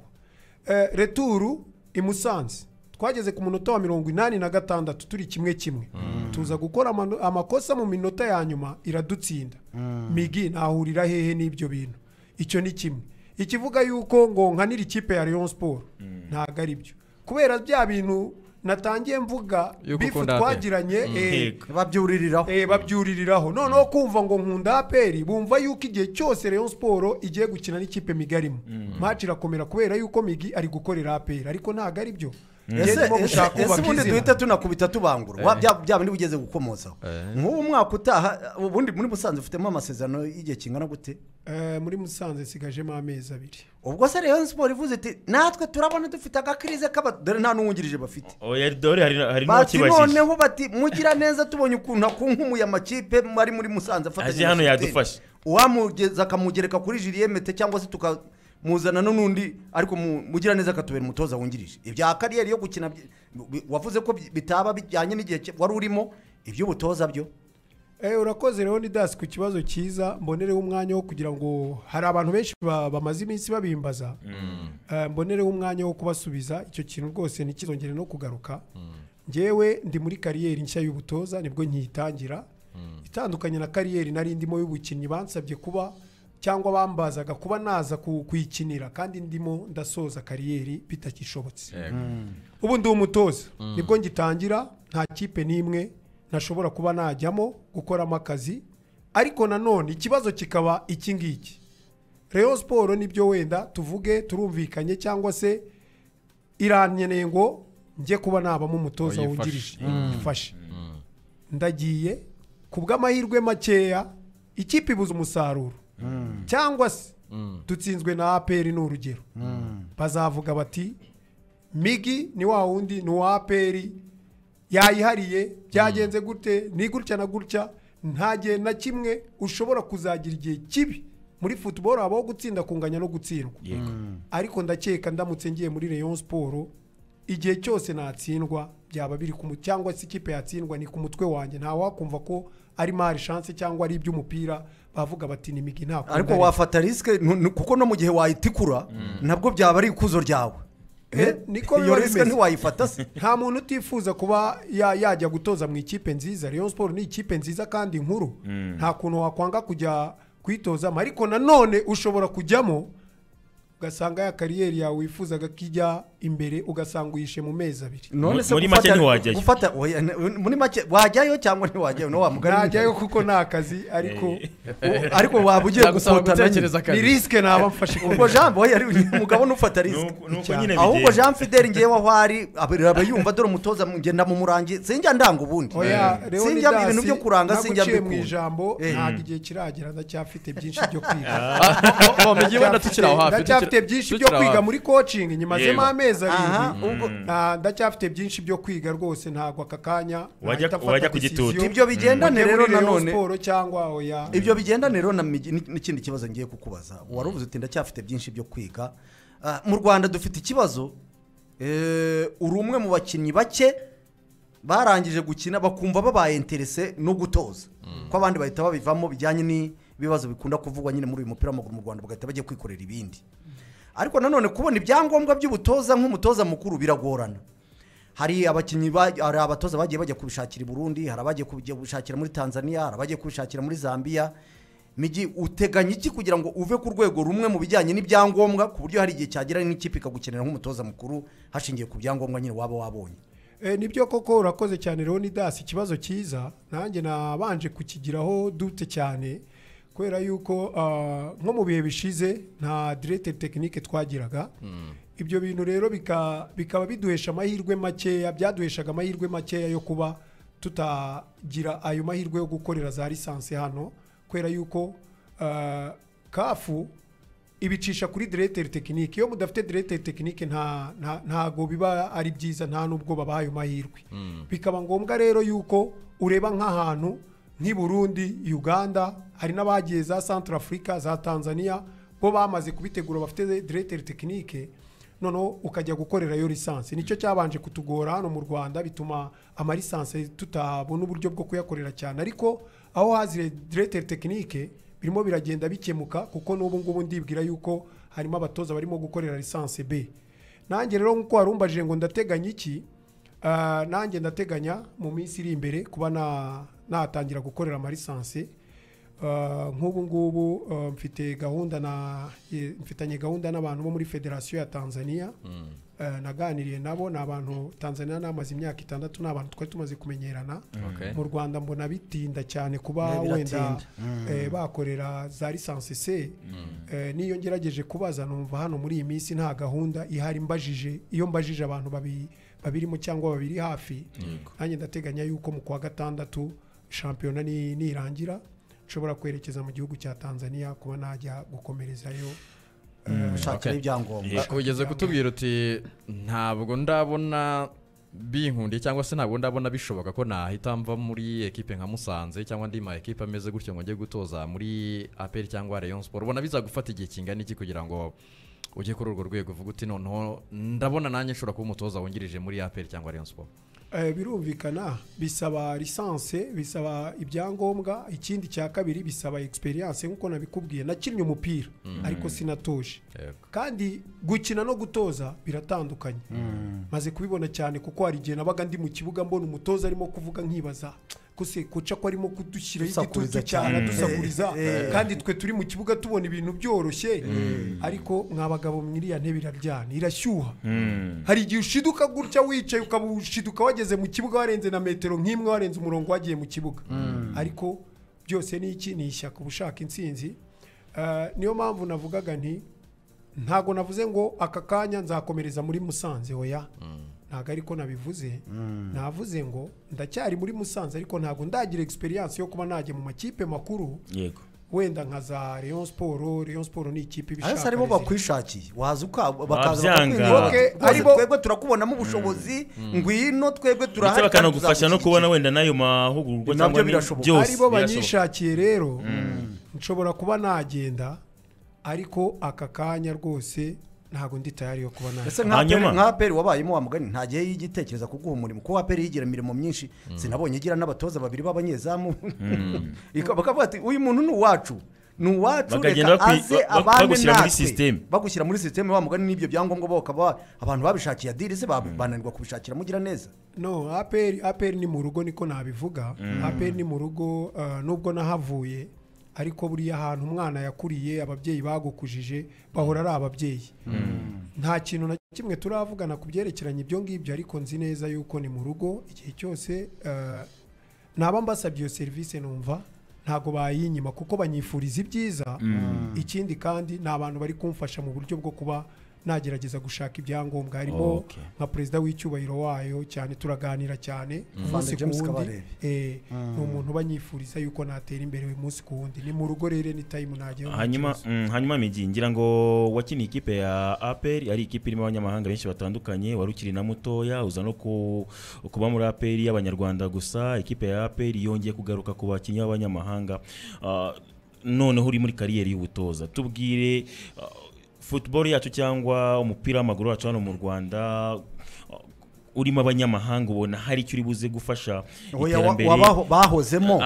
retour i Musanze twageze ku munota wa 86 turi 1-1 tuza gukora amakosa mu minota ya nyuma iradutsinda migi nahurira hehe n'ibyo bintu icyo ni kimwe ikivuga yuko ngo nkanira ikipe ya Rayon Sport ntago ari byo kubera bya bintu natangiye mvuga bifu twagiranye babyuririraho noneho kumva ngo nkunda APR bumva yuko igihe cyose Rayon Sport igiye gukina n'ikipe migarimo match irakomera kubera yuko migi ari gukorera APR ariko ntago ari byo ese ubundi duhita tunakubita tubangura bya bindi bugeze gukomozaho nk'ubu mwaka utaha ubundi muri Musanze ufitemo amasezerano y'igihe kingana gute muri Musanze sigajemo amezi 2 ubwo se Rayon Sport ivuze iti natwe turabona dufite agakrize k'abadore nta n'uwungirije bafite oya dore hari n'akibashije noneho bati mugira neza tubonye ukuntu akunkumuye amakipe ari muri Musanze afatanye hano yadufasha uwamugeza akamugereka kuri Julien Mete cyangwa se muzana n'undi ariko mugira neza akatubera umutoza wungirije ibya kariyeri yo gukina wavuze ko bitaba bijyanye n'igihe wari urimo ibyo butoza byo urakoze rero ni das ku kibazo cyiza mbonereho umwanya wo kugira ngo hari abantu benshi bamaze iminsi babimbaza mbonereho umwanya wo kubasubiza icyo kintu rwose nikizongere no kugaruka ngewe ndi muri kariyeri nshya y'ubutoza nibwo nkiyitangira itandukanye na kariyeri nari ndimo y'ubukinnyi bansabye kuba cyangwa bambazaga kuba naza kuyikinira kandi ndimo ndasoza kariyeri bitakishobotse ubu ndi umutoza nibwo ngitangira nta kipe nimwe nashobora kuba najyamo gukoramo akazi ariko nanone ikibazo kikaba iki ngiki Rayon Sport nibyo wenda tuvuge turumvikanye cyangwa se iranyeneye ngo njye kuba nabamo umutoza wungirije ifashe ndagiye kubw'amahirwe makeya ikipe ibuza umusaruro cyangwa se dutsinzwe na APR n'urugero bazavuga bati migi ni wa wundi ni wa APR yayihariye byagenze gute ni gutya na gutya ntagiye na kimwe ushobora kuzagira igihe kibi muri football abaho gutsinda kunganya no gutsindwa ariko ndakeka ndamutse ngiye muri Rayon Sport igihe cyose natsindwa byaba biri ku cyangwa se ikipe yatsindwa ni ku mutwe wanjye nta wakumva ko ari mari chance cyangwa ari iby'umupira bavuga bati ni migi nta ariko wafata risk kuko no mu gihe wayitikura nabwo byaba ari ikuzo ryawe niko iyo risike ntiwayifata se nta muntu utifuza kuba yajya gutoza mu ikipe nziza. Rayon Sport ni ikipe nziza kandi nkuru, nta kuntu wakwanga kujya kwitozamo, ariko nanone ushobora kujyamo ugasanga ya kariyeri yawe wifuzaga kijya imbere ugasanga uyishe mu mezi abiri. None se muri make ntiwajyayo, muri make wajyayo cyangwa ntiwajyayo? No wamugana najyayo kuko ni akazi, ariko waba ugiye gufotana ni risike naba mfashe. ubwo Jean ari umugabo nufata risike, ahubwo Jean Fidel ngiye waho ari aba yumva dore umutoza ngenda mu murangi sinjya ndanga ubundi, sinjya ibintu byo kuranga, sinjya mu ijambo. Ntabwo igihe kiragera, ndacyafite byinshi byo kwiga, ndacyafite byinshi byo kwiga muri coaching, nyuma z'ama amezi arindwi ndacyafite byinshi byo kwiga rwose. Ntabwo aka kanya wajya kugituta. Ibyo bigendane rero nanone cyangwa oya, ibyo bigendane rero n'ikindi kibazo ngiye kukubaza. Waruvuze uti ndacyafite byinshi byo kwiga. Mu Rwanda dufite ikibazo, uri umwe mu bakinnyi bake barangije gukina bakumva babaye interese no gutoza, ko abandi bahita babivamo bijyanye n'ibibazo bikunda kuvugwa nyine muri uyu mupira w'amaguru mu Rwanda, bagahita bajya kwikorera ibindi. Ariko nanone kubona ibyangombwa by'ubutoza nk'umutoza mukuru biragorana. Hari abakinnyi hari abatoza bagiye bajya kubishakira i Burundi, hari abagiye kubishakira muri Tanzania, hari abagiye kubishakira muri Zambia. Migi uteganya iki kugira ngo uve ku rwego rumwe mu bijyanye n'ibyangombwa, ku buryo hari igihe cyagera n'ikipe ikagukenera nk'umutoza mukuru hashingiye ku byangombwa nyine waba wabonye? Nibyo koko, urakoze cyane Leonidas, ikibazo cyiza. Nanjye nabanje kukigiraho dute cyane, kubera yuko nko mu bihe bishize nta directeur technique twagiraga. Ibyo bintu rero bikaba biduhesha amahirwe makeya, byaduheshaga amahirwe makeya yo kuba tutagira ayo mahirwe yo gukorera za lisansi hano, kubera yuko kafu ibicisha kuri directeur technique. Iyo mudafite directeur technique ntago biba ari byiza, nta nubwo babaye amahirwe. Bikaba ngombwa rero yuko ureba nk'ahantu nk'i Burundi, Uganda, hari n'abagiye za Central Africa, za Tanzania, bo bamaze kubitegura bafite directeur technique, noneho ukajya gukorera yo lisansi. Nicyo cyabanje kutugora hano mu Rwanda, bituma amalisansi tutabona uburyo bwo kuyakorera cyane. Ariko aho hazire directeur technique birimo biragenda bikemuka, kuko n'ubu ngubu ndibwira yuko harimo abatoza barimo gukorera lisansi B. Nanjye rero nkuko warumbaje ngo ndateganya iki, nanjye ndateganya mu minsi iri imbere kuba natangira gukorera amalisansi. Nk'ubu ngubu mfitanye gahunda n'abantu bo muri Federasiyo ya Tanzania. Naganiriye nabo, ni abantu Tanzania namaze imyaka 6, ni abantu twari tumaze kumenyerana. Mu Rwanda mbona bitinda cyane kuba wenda bakorera za lisansi C. Niyo ngerageje kubaza numva hano muri iyi minsi nta gahunda ihari. Iyo mbajije abantu babirimo cyangwa babiri hafi, nanjye ndateganya yuko mu kwa gatandatu shampiyona nirangira nshobora kwerekeza mu gihugu cya Tanzania kuba najya gukomerezayo gushakira ibyangombwa. Ugeze kutubwira uti ntabwo ndabona binkundiye, cyangwa se ntabwo ndabona bishoboka ko nahita mva muri ekipe nka Musanze cyangwa ndi ma ekipe ameze gutyo ngo njye gutoza muri APR cyangwa Rayon Sport. Ubona biza gufata igihe kingana iki kugira ngo ujye kuri urwo rwego uvuga uti noneho ndabona nanjye nshobora kuba umutoza wungirije muri APR cyangwa Rayon Sport? Birumvikana, bisaba lisansi, bisaba ibyangombwa. Ikindi cya kabiri bisaba experience. Nkuko nabikubwiye, nakinnye umupira ariko sinatoje, kandi gukina no gutoza biratandukanye. Maze kubibona cyane, kuko hari igihe nabaga ndi mu kibuga mbona umutoza arimo kuvuga nkibaza kose koca ko arimo kudushyira igitutu cyane dusakuriza, kandi twe turi mu kibuga tubona ibintu byoroshye. Ariko mwabagabo mwiriya ntebe iraryana, irashyuha. Hari igihe ushiduka gutya wicaye ukabushiduka wageze mu kibuga warenze na metero nk'imwe, warenze umurongo wagiye mu kibuga. Ariko byose ni iki? Ni ishyaka, ubushaka intsinzi. Niyo mpamvu navugaga nti ntago navuze ngo aka kanya nzakomereza muri Musanze, oya, ntago ariko nabivuze. Navuze ngo ndacyari muri Musanze, ariko ntago ndagira experience yo kuba najye mu makipe makuru. Yego, wenda nka za Rayon Sport. Rayon Sport ni ikipe bishaka. Asa aribo bakwishakiye, waza bakaza aribo twebwe turakubonamo ubushobozi, ngwino twebwe turahari, bakanagufasha no kubona wenda nayo mahugurwa cyangwa byose. Aribo banyishakiye rero, nshobora kuba nagenda, ariko aka kanya rwose ntago ndi tayari yo kuba nayo. Ese nka APR wabayemo wa mugani, ntagiye yigitekereza kuguha umurimo, ko APR yigira imirimo myinshi. Sinabonye igira n'abatoza babiri b'abanyezamu, bakavuga ati uyu muntu ni uwacu, nuwacu reka aze abane natwe bagushyira muri system wa mugani n'ibyo byangombwa bakaba abantu babishakiye adirize bananirwa kubishakira mugira neza. No, APR ni mu rugo niko nabivuga. APR ni mu rugo nubwo nahavuye ariko buriya ahantu umwana yakuriye ababyeyi bagukujije bahora ari ababyeyi. Nta kintu na kimwe turavugana kubyerekeranye ibyo ngibyo ariko nzi neza yuko ni mu rugo igihe cyose naba mbasabye iyo service numva ntago bayinyima kuko banyifuriza ibyiza. Ikindi kandi ni abantu bari kumfasha mu buryo bwo kuba nagerageza gushaka ibyangombwa harimo nka president w'icyubahiro wayo cyane turaganira cyane umunsi ku wundi ni umuntu banyifuriza yuko natera imbere umunsi ku wundi ni mu rugo rero ni time nagiye. Hanyuma Migi ngira ngo wakini ikipe ya APR ari ikipe irimo abanyamahanga benshi batandukanye warukiri na mutoya uza no kuba muri APR y'abanyarwanda gusa ikipe ya APR yongeye kugaruka ku bakinnyi b'abanyamahanga none uri muri kariyeri y'ubutoza tubwire football yacu cyangwa umupira w'amaguru wacu hano mu Rwanda urimo abanyamahanga ubona hari icyo uri buze gufasha iterambere bahozemo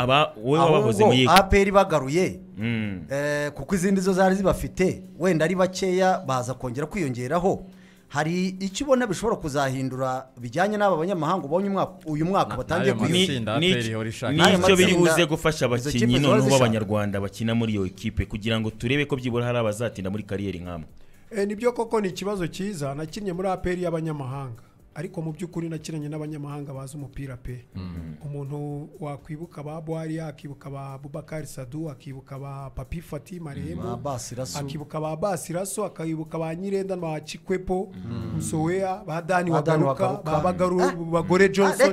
yego APR bagaruye kuko izindi zo zari zibafite wenda ari bakeya baza kongera kwiyongeraho hari icyo ubona bishobora kuzahindura bijyanye n'aba banyamahanga ubonye uyu mwaka batangiye kwitsinda n'icyo biri buze gufasha abakinnyi none b'abanyarwanda bakina muri iyo equipe kugira ngo turebe ko byibura hari abazatinda muri kariyeri nk'amwe. Nibyo koko ni ikibazo cyiza nakinnye muri APR y'abanyamahanga ariko mu by'ukuri nakiranye n'abanyamahanga bazi umupira pe. Umuntu wakwibuka ba Bwari akibuka ba Bubakari Sadu akibuka ba Papi Fatima Rehema akibuka ba Basiraso akibuka ba Nyirenda ba Chikwepo Msowea ba Dani Wagaruka ba Bagaru bagore Johnson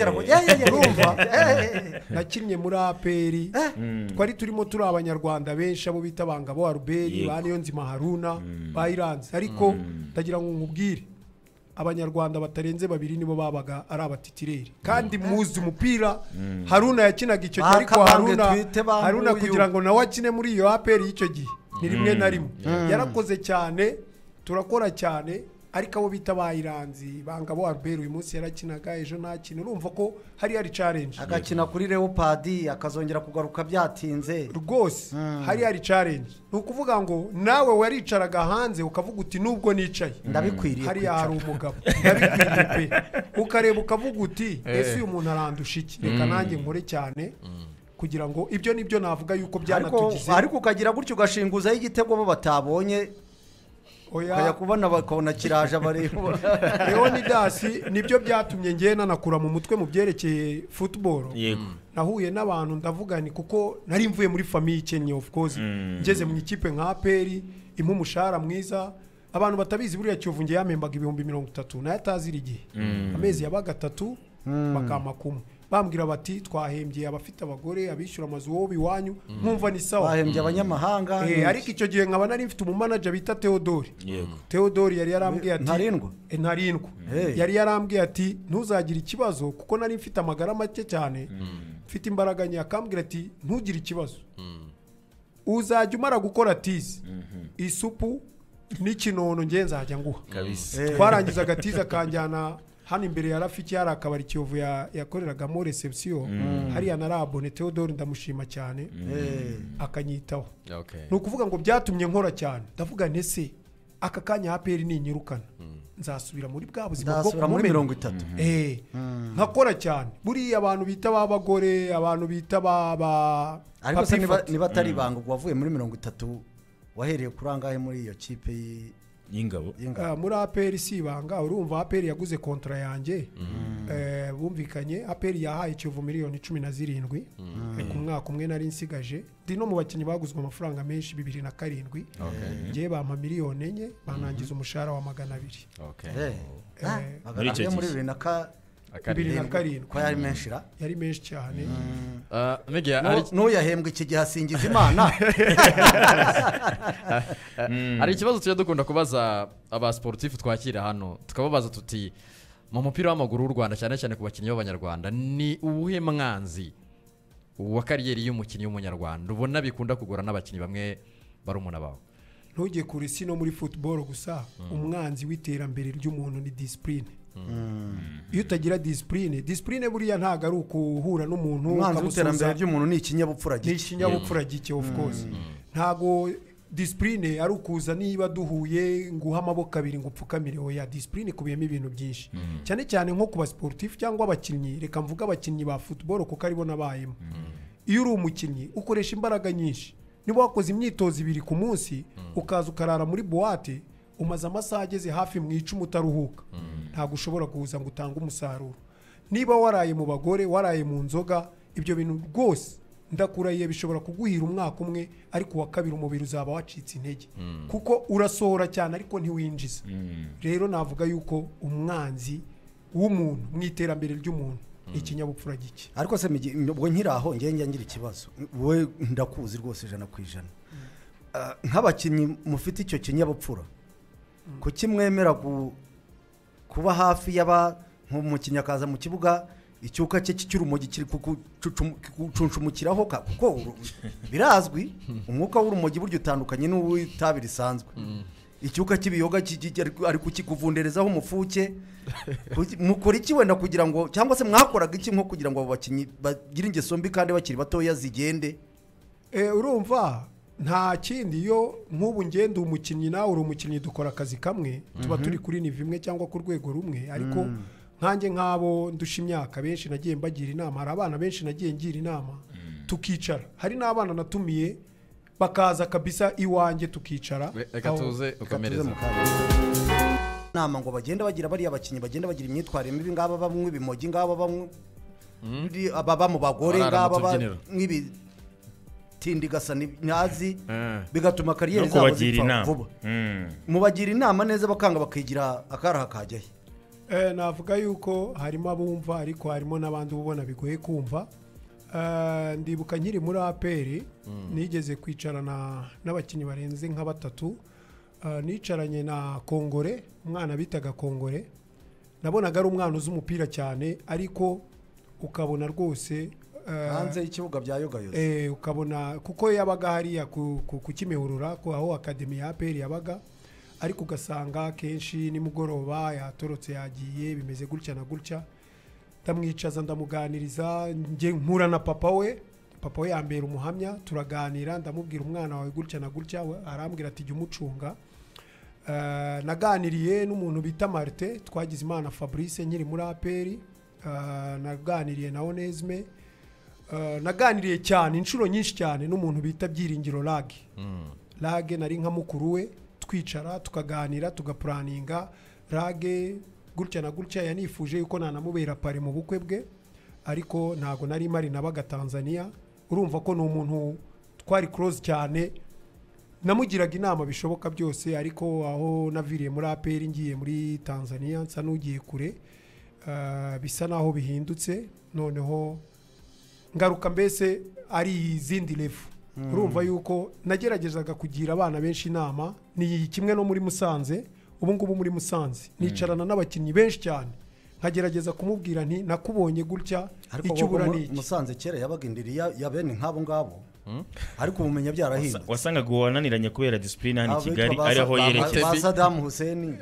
urumva nakinnye muri APR twari turimo turi abanyarwanda benshi abo bita bangabo wa Ruberi ba Niyonzima Haruna ba Iranzi ariko ndagira ngo nkubwire abanyarwanda batarenze babiri nibo babaga ari abatitireri kandi muzi umupira. Haruna yakinaga icyo gihe ariko Haruna kugira ngo nawe akine muri iyo APR y'icyo gihe ni rimwe na rimwe yarakoze cyane turakora cyane ariko abo bita bayiranzi bangabo wa Albert uyu munsi yarakinaga ejo nakina urumva ko hari challenge agakina kuri Leopard akazongera kugaruka byatinze rwose hari challenge nukuvuga ngo nawe waricaraga hanze ukavuga uti nubwo nicaye ndabikwiriye hari hari umugabo ndabikwiriye pe ukareba ukavuga uti ese uyu muntu arandusha iki reka nanjye nkore cyane kugira ngo ibyo nibyo navuga yuko byanatugize ariko ukagira gutyo ugashinguza y'igitego bo batabonye kaya kubona bakabona kiraje abareba Leonidas nibyo byatumye ngiye nanakura mu mutwe mu byerekeye football. Nahuye n'abantu ndavuga ni kuko nari mvuye muri famille ikennye of course ngeze mu ikipe nka APR impu umushahara mwiza abantu batabizi buriya Kiyovu ngiye yamembaga 30,000 nayo atazira igihe amezi yabaga 3 bakamakuma bambwira bati twahembye abafite abagore abishyura amazu wowe iwanyu nkumva ni sawa bahembye abanyamahanga ariko icyo gihe nkaba nari mfite umumanager bita Theodore yari yarambwiye ati ntarindwa yari yarambwiye ati ntuzagire ikibazo kuko nari mfite amagara make cyane mfite imbaraga nke akambwira ati ntugire ikibazo uzajya umara gukora tizi isupu n'ikinono nge nzajya nguha twarangiza agatiza kanjyana hano imbere ya Rafiki hari akabari Kiyovu yakoreragamo reception hariya narabone Theodore ndamushima cyane akanyitaho nukuvuga ngo byatumye nkora cyane ndavuga ntese aka kanya APR ni nyirukana nzasubira muri bwa buzima bwo muri 30 nkakora cyane buri abantu bita babagore abantu bita baba ariko se niba tari banga wavuye muri 30 wahereye kurangahe muri iyo kipe y'ingabo muri APR sibanga urumva APR yaguze kontra yanjye bumvikanye APR yahaye Kiyovu miliyoni 17 ku mwaka umwe nari nsigaje ndi no mu bakinnyi baguzwe amafaranga menshi 2007 ngiye bampa miliyoni 4 banangiza umushahara wa 200 muri icyo muri 2007 ko yari menshira yari menshi cyane no yahembwe iki gihe asingiza Imana hari ikibazo tujya dukunda kubaza aba sportif twakira hano tukababaza tuti mu mupira w'amaguru w'u Rwanda cyane cyane ku bakinnyi b'abanyarwanda ni ubuhe mwanzi wa kariyeri y'umukinnyi w'umunyarwanda ubona bikunda kugora n'abakinnyi bamwe barumuna bawe ntujye kuri sino muri football gusa umwanzi w'iterambere ry'umuntu ni discipline iyo utagira discipline buriya ntago ari ukuhura n'umuntu umwanzi w'iterambere ry'umuntu ni ikinyabupfura gike of course ntago discipline ari ukuza niba duhuye nguha amaboko abiri ngo upfukamire oya discipline kubiyemo ibintu byinshi cyane cyane nko kuba sportif cyangwa abakinnyi reka mvuga abakinnyi ba football kuko aribo nabayemo iyo uri umukinnyi ukoresha imbaraga nyinshi niba wakoze imyitozo 2 ku munsi ukaza ukarara muri boîte umaze amasaha ageze hafi mu 10 utaruhuka ntago ushobora kuza ngo utange umusaruro niba waraye mu bagore waraye mu nzoga ibyo bintu rwose ndakurahiye bishobora kuguhira umwaka umwe ariko wa kabiri umubiri uzaba wacitse intege kuko urasohora cyane ariko ntiwinjiza rero navuga yuko umwanzi w'umuntu mu iterambere ry'umuntu ikinyabupfura gike ariko se ubwo nkiraho ngenge ngira ikibazo wowe ndakuzi rwose 100%. Nk'abakinnyi mufite icyo kinyabupfura kuki mwemera kuba hafi y'aba nk'umukinnyi akaza mu kibuga icyuka cye cy'urumogi kiri kucuncumukiraho kuko birazwi umwuka w'urumogi buryo utandukanye n'uw'itabi risanzwe icyuka cy'ibiyoga ari kukikuvunderezaho umufuke mukora iki wenda kugira ngo cyangwa se mwakoraga iki nko kugira ngo abo bakinnyi bagire ingeso mbi kandi bakiri batoya zigende urumva nta kindi iyo nk'ubu ngende umukinnyi nawe uri umukinnyi dukora akazi kamwe tuba turi kuri nivo imwe cyangwa ku rwego rumwe ariko nkanjye nk'abo ndusha imyaka benshi nagiye mbagira inama hari abana benshi nagiye ngira inama tukicara hari n'abana natumiye bakaza kabisa iwanjye tukicara reka tuze ukomereze nama ngo bagenda bagira bari abakinnyi bagenda bagira imyitwarire mibi ngaba bamwe bimogi ngaba bamwe ababa mu bagore ngaba nk'ibi tindi gasa nyazi bigatuma kariyeri zabo zipfa vuba mubagira inama neza bakanga bakigira akaraha kajyaye navuga yuko harimo abumva ariko harimo n'abandi ubona bigoye kumva ndibuka nkiri muri APR nigeze kwicarana n'abakinnyi barenze nka 3 nicaranye na Kongore umwana bitaga Kongore nabonaga ari umwana uzi umupira cyane ariko ukabona rwose hanze y'ikibuga bya yoga yose ukabona kuko yabaga hariya ku Kimihurura ko aho academy ya APR yabaga ariko ugasanga kenshi nimugoroba yatorotse yagiye bimeze gutya na gutya ndamwicaza ndamuganiriza nge nkura na papa we yambera umuhamya turaganira ndamubwira umwana wawe gutya na gutya arambwira ati jya umucunga naganiriye n'umuntu bita Martin twagize imana Fabrice nkiri muri APR naganiriye na Onesme naganiriye cyane inshuro nyinshi cyane n'umuntu bita Byiringiro Lage nari nka mukuru we twicara tukaganira tugaplaninga Lage gutya na gutya yanifuje yuko nanamubera pare mu bukwe bwe ariko ntago nari mari nabaga Tanzania urumva ko no umuntu twari close cyane namugiraga inama bishoboka byose ariko aho naviriye muri APR ngiye muri Tanzania nsa nugiye kure bisa naho bihindutse noneho ngaruka mbese ari izindi level urumva yuko nageragezaga kugira abana benshi inama ni kimwe no muri Musanze ubu ngubu muri Musanze nicarana n'abakinnyi benshi cyane nkagerageza kumubwira nti nakubonye gutya icyo burani Musanze kera yabaga indiri ya bene nk'abo ngabo ariko umenya byarahindutse wasangaga wananiranye kubera discipline hano i Kigali ari aho yerekeye ba Saddam Hussein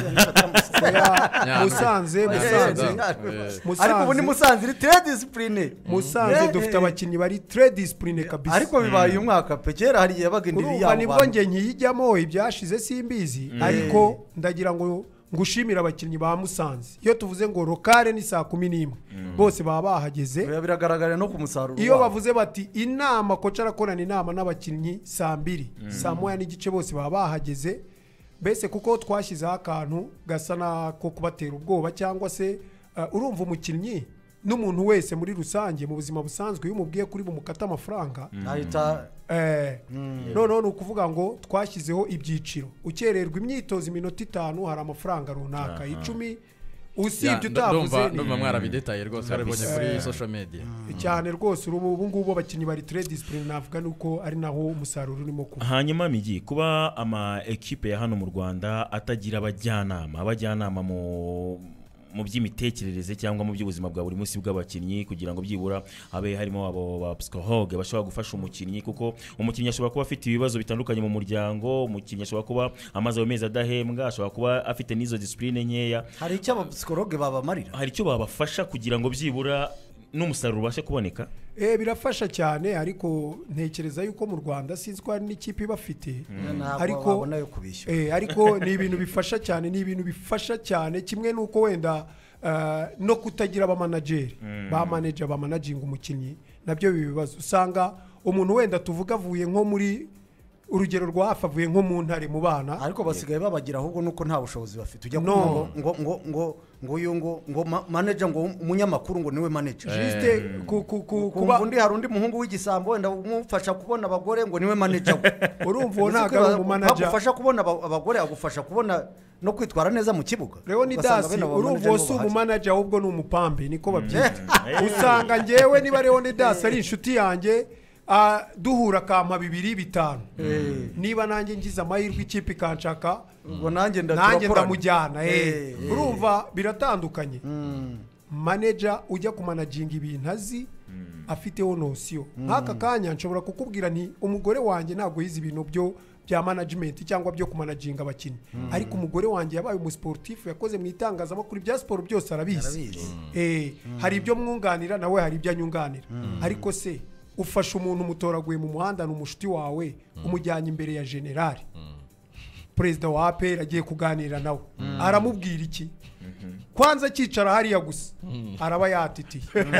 ariko ubu ni Musanze iri très discipline Musanze dufite abakinnyi bari très discipline kabisa ariko bibaye umwaka pe kera hari yabaga indiri yabo nibwo nge nkiyijyamo ibyashize simbizi ariko ndagira ngo ngushimira abakinnyi ba Musanze iyo tuvuze ngo lokale ni 11 bose baba bahageze biragaragara no ku musaruro iyo bavuze bati inama koca arakorana inama n'abakinnyi 2 saa moya n'igice bose baba bahageze bese kuko twashyizeho akantu gasa nako kubatera ubwoba cyangwa se urumva umukinnyi n'umuntu wese muri rusange mu buzima busanzwe yumubwiye kuri bumukata amafaranga ahita no ukuvuga ngo twashyizeho ibyiciro ukererwa imyitozo iminota 5 hari amafaranga runaka 10 usibye utavuze ndumva mwarabidetaye rwose arabonye kuri social media cyane rwose ubu ngubu abakinnyi bari très discipline navuga nuko ari naho umusaruro urimo kuba hanyuma migi kuba ama equipe ya hano mu Rwanda atagira abajyanama mu by'imitekerereze cyangwa mu by'ubuzima bwa buri munsi bw'abakinnyi kugira ngo byibura habe harimo abo ba psychologue bashobora gufasha umukinnyi kuko umukinnyi ashobora kuba afite ibibazo bitandukanye mu muryango umukinnyi ashobora kuba amaze amezi adahembwa ashobora kuba afite n'izo discipline nkeya hari icyo aba psychologue babamarira hari icyo babafasha kugira ngo byibura n'umusaruro ubashe kuboneka birafasha cyane ariko ntekereza yuko mu Rwanda sinzi ko hari n'ikipe bafite ariko ariko ni ibintu bifasha cyane kimwe nuko wenda no kutagira abamanageri ba managinga umukinnyi nabyo bibazo usanga umuntu wenda tuvuga avuye nko muri urugero rwa hafi avuye nko mu ntare mu bana ariko basigaye babagira ahubwo nuko nta bushobozi bafite ujya ngo manager ngo umunyamakuru ngo niwe manager juste kuba undi hari undi muhungu w'igisambo wenda umufasha kubona abagore ngo niwe manager urumva uwo ntago ari umumanager agufasha kubona abagore agufasha kubona no kwitwara neza mu kibuga Leonidas urumva wose umumanager ahubwo ni umupambe niko babyita usanga ngewe niba Leonidas ari inshuti yanjye duhura kampa 2-5 niba nanjye ngize amahirwe ikipe kanshaka ngo nanjye ndamujyana urumva biratandukanye manager ujya kumanaginga ibintu azi afiteho nosiyo nk'aka kanya nshobora kukubwira nti umugore wanjye ntabwo yize ibintu bya management cyangwa byo kumanaginga abakinnyi ariko umugore wanjye yabaye umusportif yakoze mu itangazamakuru bya siporo byose arabizi hari ibyo mwunganira nawe hari ibyo anyunganira ariko se ufasha umuntu umutoraguye mu muhanda n'umushuti wawe umujyanye imbere ya general perezida wa APR agiye kuganira nawe aramubwira iki kwanza kicara hariya gusa araba yatitiye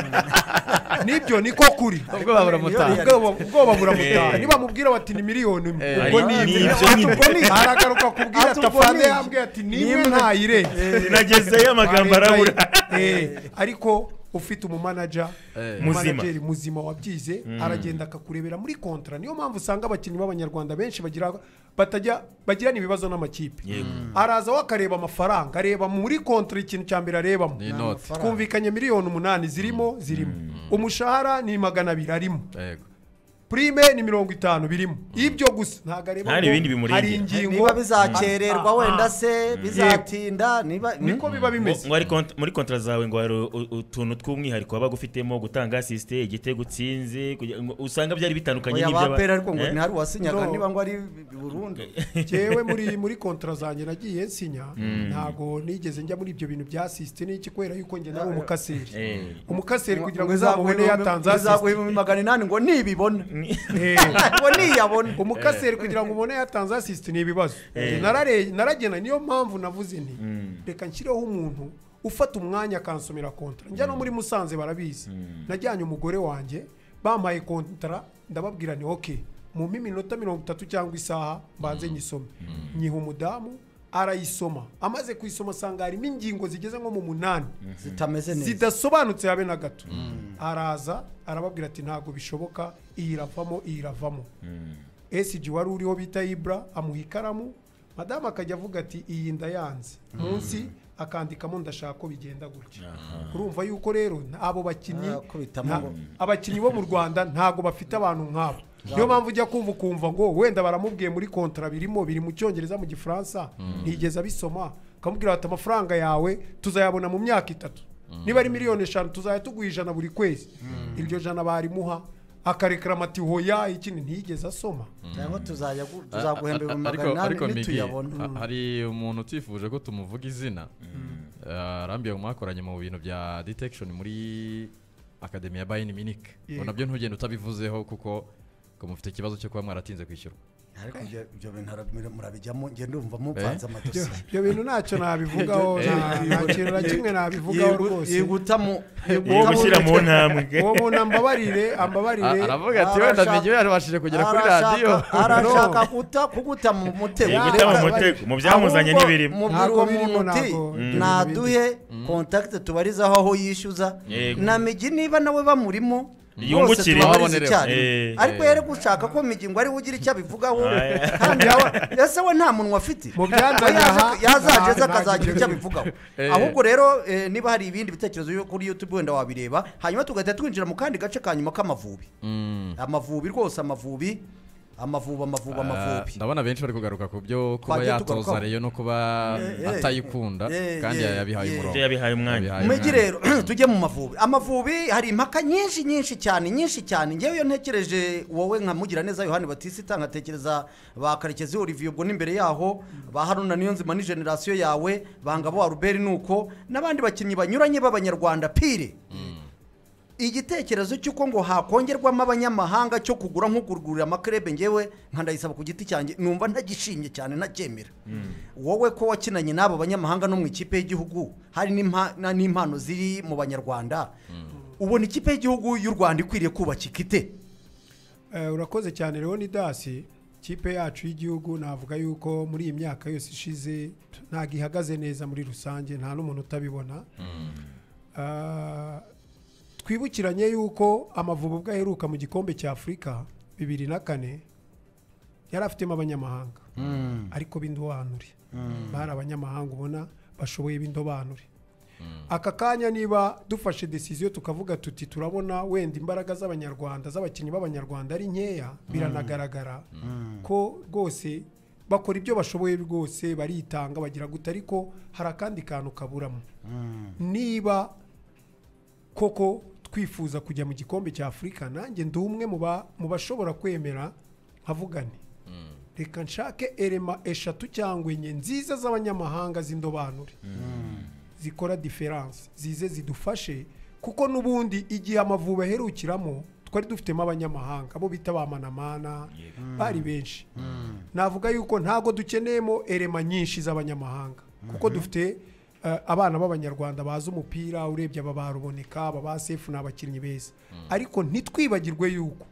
nibyo niko kuri ubwo buramutaha niba mubwira bati ni miliyoni ubwo ni aragaruka kubwira tafane yambwiye ati nimwe ntayire nagezeyo amagambo arabura ariko ufite umumanager muzima wabyize aragenda akakurebera muri kontra niyo mpamvu usanga abakinnyi b'abanyarwanda benshi bagira ibibazo n'amakipe araza wakareba amafaranga areba muri kontra ikintu cya mbere arebamo twumvikanye miliyoni 8 zirimo umushahara ni 200 arimo prime ni 50 birimo ibyo gusa ntago areba hari ingingo niba bizakererwa wenda se bizatinda niko biba bimeze muri kontra zawe ngo hari utuntu tw'umwihariko waba gufitemo gutanga assiste igitego utsinze usanga byari bitandukanye n'iby'abapera ariko ngo ntari wasinyaga niba ngo ari Burundi jewe muri kontra zanjye nagiye nsinya ntago nigeze njya muri ibyo bintu bya assiste n'iki kwera yuko nge nari umukaseri kugira ngo uzamubone yatanze assiste 800 ngo nibibona umukaseri kugira ngo ubone yatanze assist ni ibibazo naragena niyo mpamvu navuze nti reka nshyireho umuntu ufata umwanya akansomera kontra njya no muri Musanze barabizi najyanye umugore wanjye bampaye kontra ndababwira ni okay mu minota 30 cyangwa isaha mbanze nyisome nyiha umudamu arayisoma amaze kuyisoma sanga harimo ingingo zigeze nko mu 8 zitameze neza zidasobanutse habe na gato araza arababwira ati ntago bishoboka iyiravamo SG wari uriho bita Ibra amuha ikaramu madame akajya avuga ati iyi ndayanze munsi akandikamo ndashaka ko bigenda gutya urumva yuko rero abo abakinnyi bo mu Rwanda ntago bafite abantu nk'abo niyo mpamvu ujya kumva ngo wenda baramubwiye muri kontra biri mu cyongereza mu gifaransa ntigeze abisoma akamubwira ati amafaranga yawe tuzayabona mu myaka 3 niba ari miliyoni 5 tuzaya tuguha 100 buri kwezi iryo jana barimuha akarekera mati hoya ikindi ntigeze asoma cyangwa tuzaguhembera 800 nituyabona hari umuntu utifuje ko tumuvuga izina arambiye mwakoranye mu bintu bya detection muri Academy ya Bayern Munich nabyo ntugende utabivuzeho kuko mufite ikibazo cyo kuba mwaratinze kwishyura ariko ibyo bintu murabijyamo nge ndumva mupfanze amadosi ibyo bintu ntacyo nabivugaho nta kintu na kimwe nabivugaho rwose yigutamo gushyira mu ntambwe uwo muntu ambabarire aravuga ati wenda nijye yarabashije kugera kuri radio arashaka kuguta mu mutego mu byamuzanye n'ibirimo ntabwo birimo naduhe contact tubarizaho aho yishyuza na migi niba nawe bamurimo yungukire ariko yere gushaka ko migingo ari ugira icyo abivugaho kandi ese we nta munwa afite yazaje akazagira icyo abivugaho ahubwo rero niba hari ibindi bitekerezo kuri YouTube wenda wabireba hanyuma tugahita twinjira mu kandi gace kanyuma k'amavubi rwose amavubi ndabona benshi bari kugaruka ku byo kuba yatoza Rayon no kuba atayikunda kandi yabihaye umurongo yabihaye umwanya umujyi rero tujye mu amavubi hari impaka nyinshi cyane ngewe iyo ntekereje wowe nkamugira neza Yohani Batista nkatekereza ba Karekezi Olivier ubwo n'imbere yaho ba Haruna Niyonzima ni generation yawe bangabo wa Ruberi nuko n'abandi bakinnyi banyuranye b'abanyarwanda pire igitekerezo cy'uko ngo hakongerwamo abanyamahanga cyo kugura nko kugurira amakrebe ngewe nkandayisaba ku giti cyanjye numva ntagishimye cyane nacyemera wowe ko wakinanye n'abo banyamahanga no mu ikipe y'igihugu hari n'impano ziri mu banyarwanda ubona ikipe y'igihugu y'u Rwanda ikwiriye kubakika ite? Urakoze cyane Leonidas. Ikipe yacu y'igihugu navuga yuko muri iyi myaka yose ishize ntabwo ihagaze neza muri rusange, nta n'umuntu utabibona. Twibukiranye yuko Amavubi ubwo aheruka mu gikombe cya Afurika 2004 yari afitemo abanyamahanga ariko b'indobanure, bari abanyamahanga ubona bashoboye b'indobanure. Aka kanya niba dufashe decision tukavuga tuti turabona wenda imbaraga z'abanyarwanda z'abakinnyi b'abanyarwanda ari nkeya, biranagaragara ko rwose bakora ibyo bashoboye rwose, baritanga bagira gute, ariko hari akandi kantu kaburamo. Niba koko twifuza kujya mu gikombe cya Afurika, nanjye ndi umwe mu bashobora kwemera nkavugane reka nshake elema 3 cyangwa 4 nziza z'abanyamahanga z'indobanure zikora difference, zize zidufashe, kuko nubundi igihe Amavubi aherukiramo twari dufitemo abanyamahanga abo bita ba Manamana bari benshi. Navuga yuko ntago dukeneyemo elema nyinshi z'abanyamahanga kuko dufite abana b'abanyarwanda bazi umupira, urebye aba baruboneka, aba ba Sefu n'abakinnyi beza. Ariko ntitwibagirwe yuko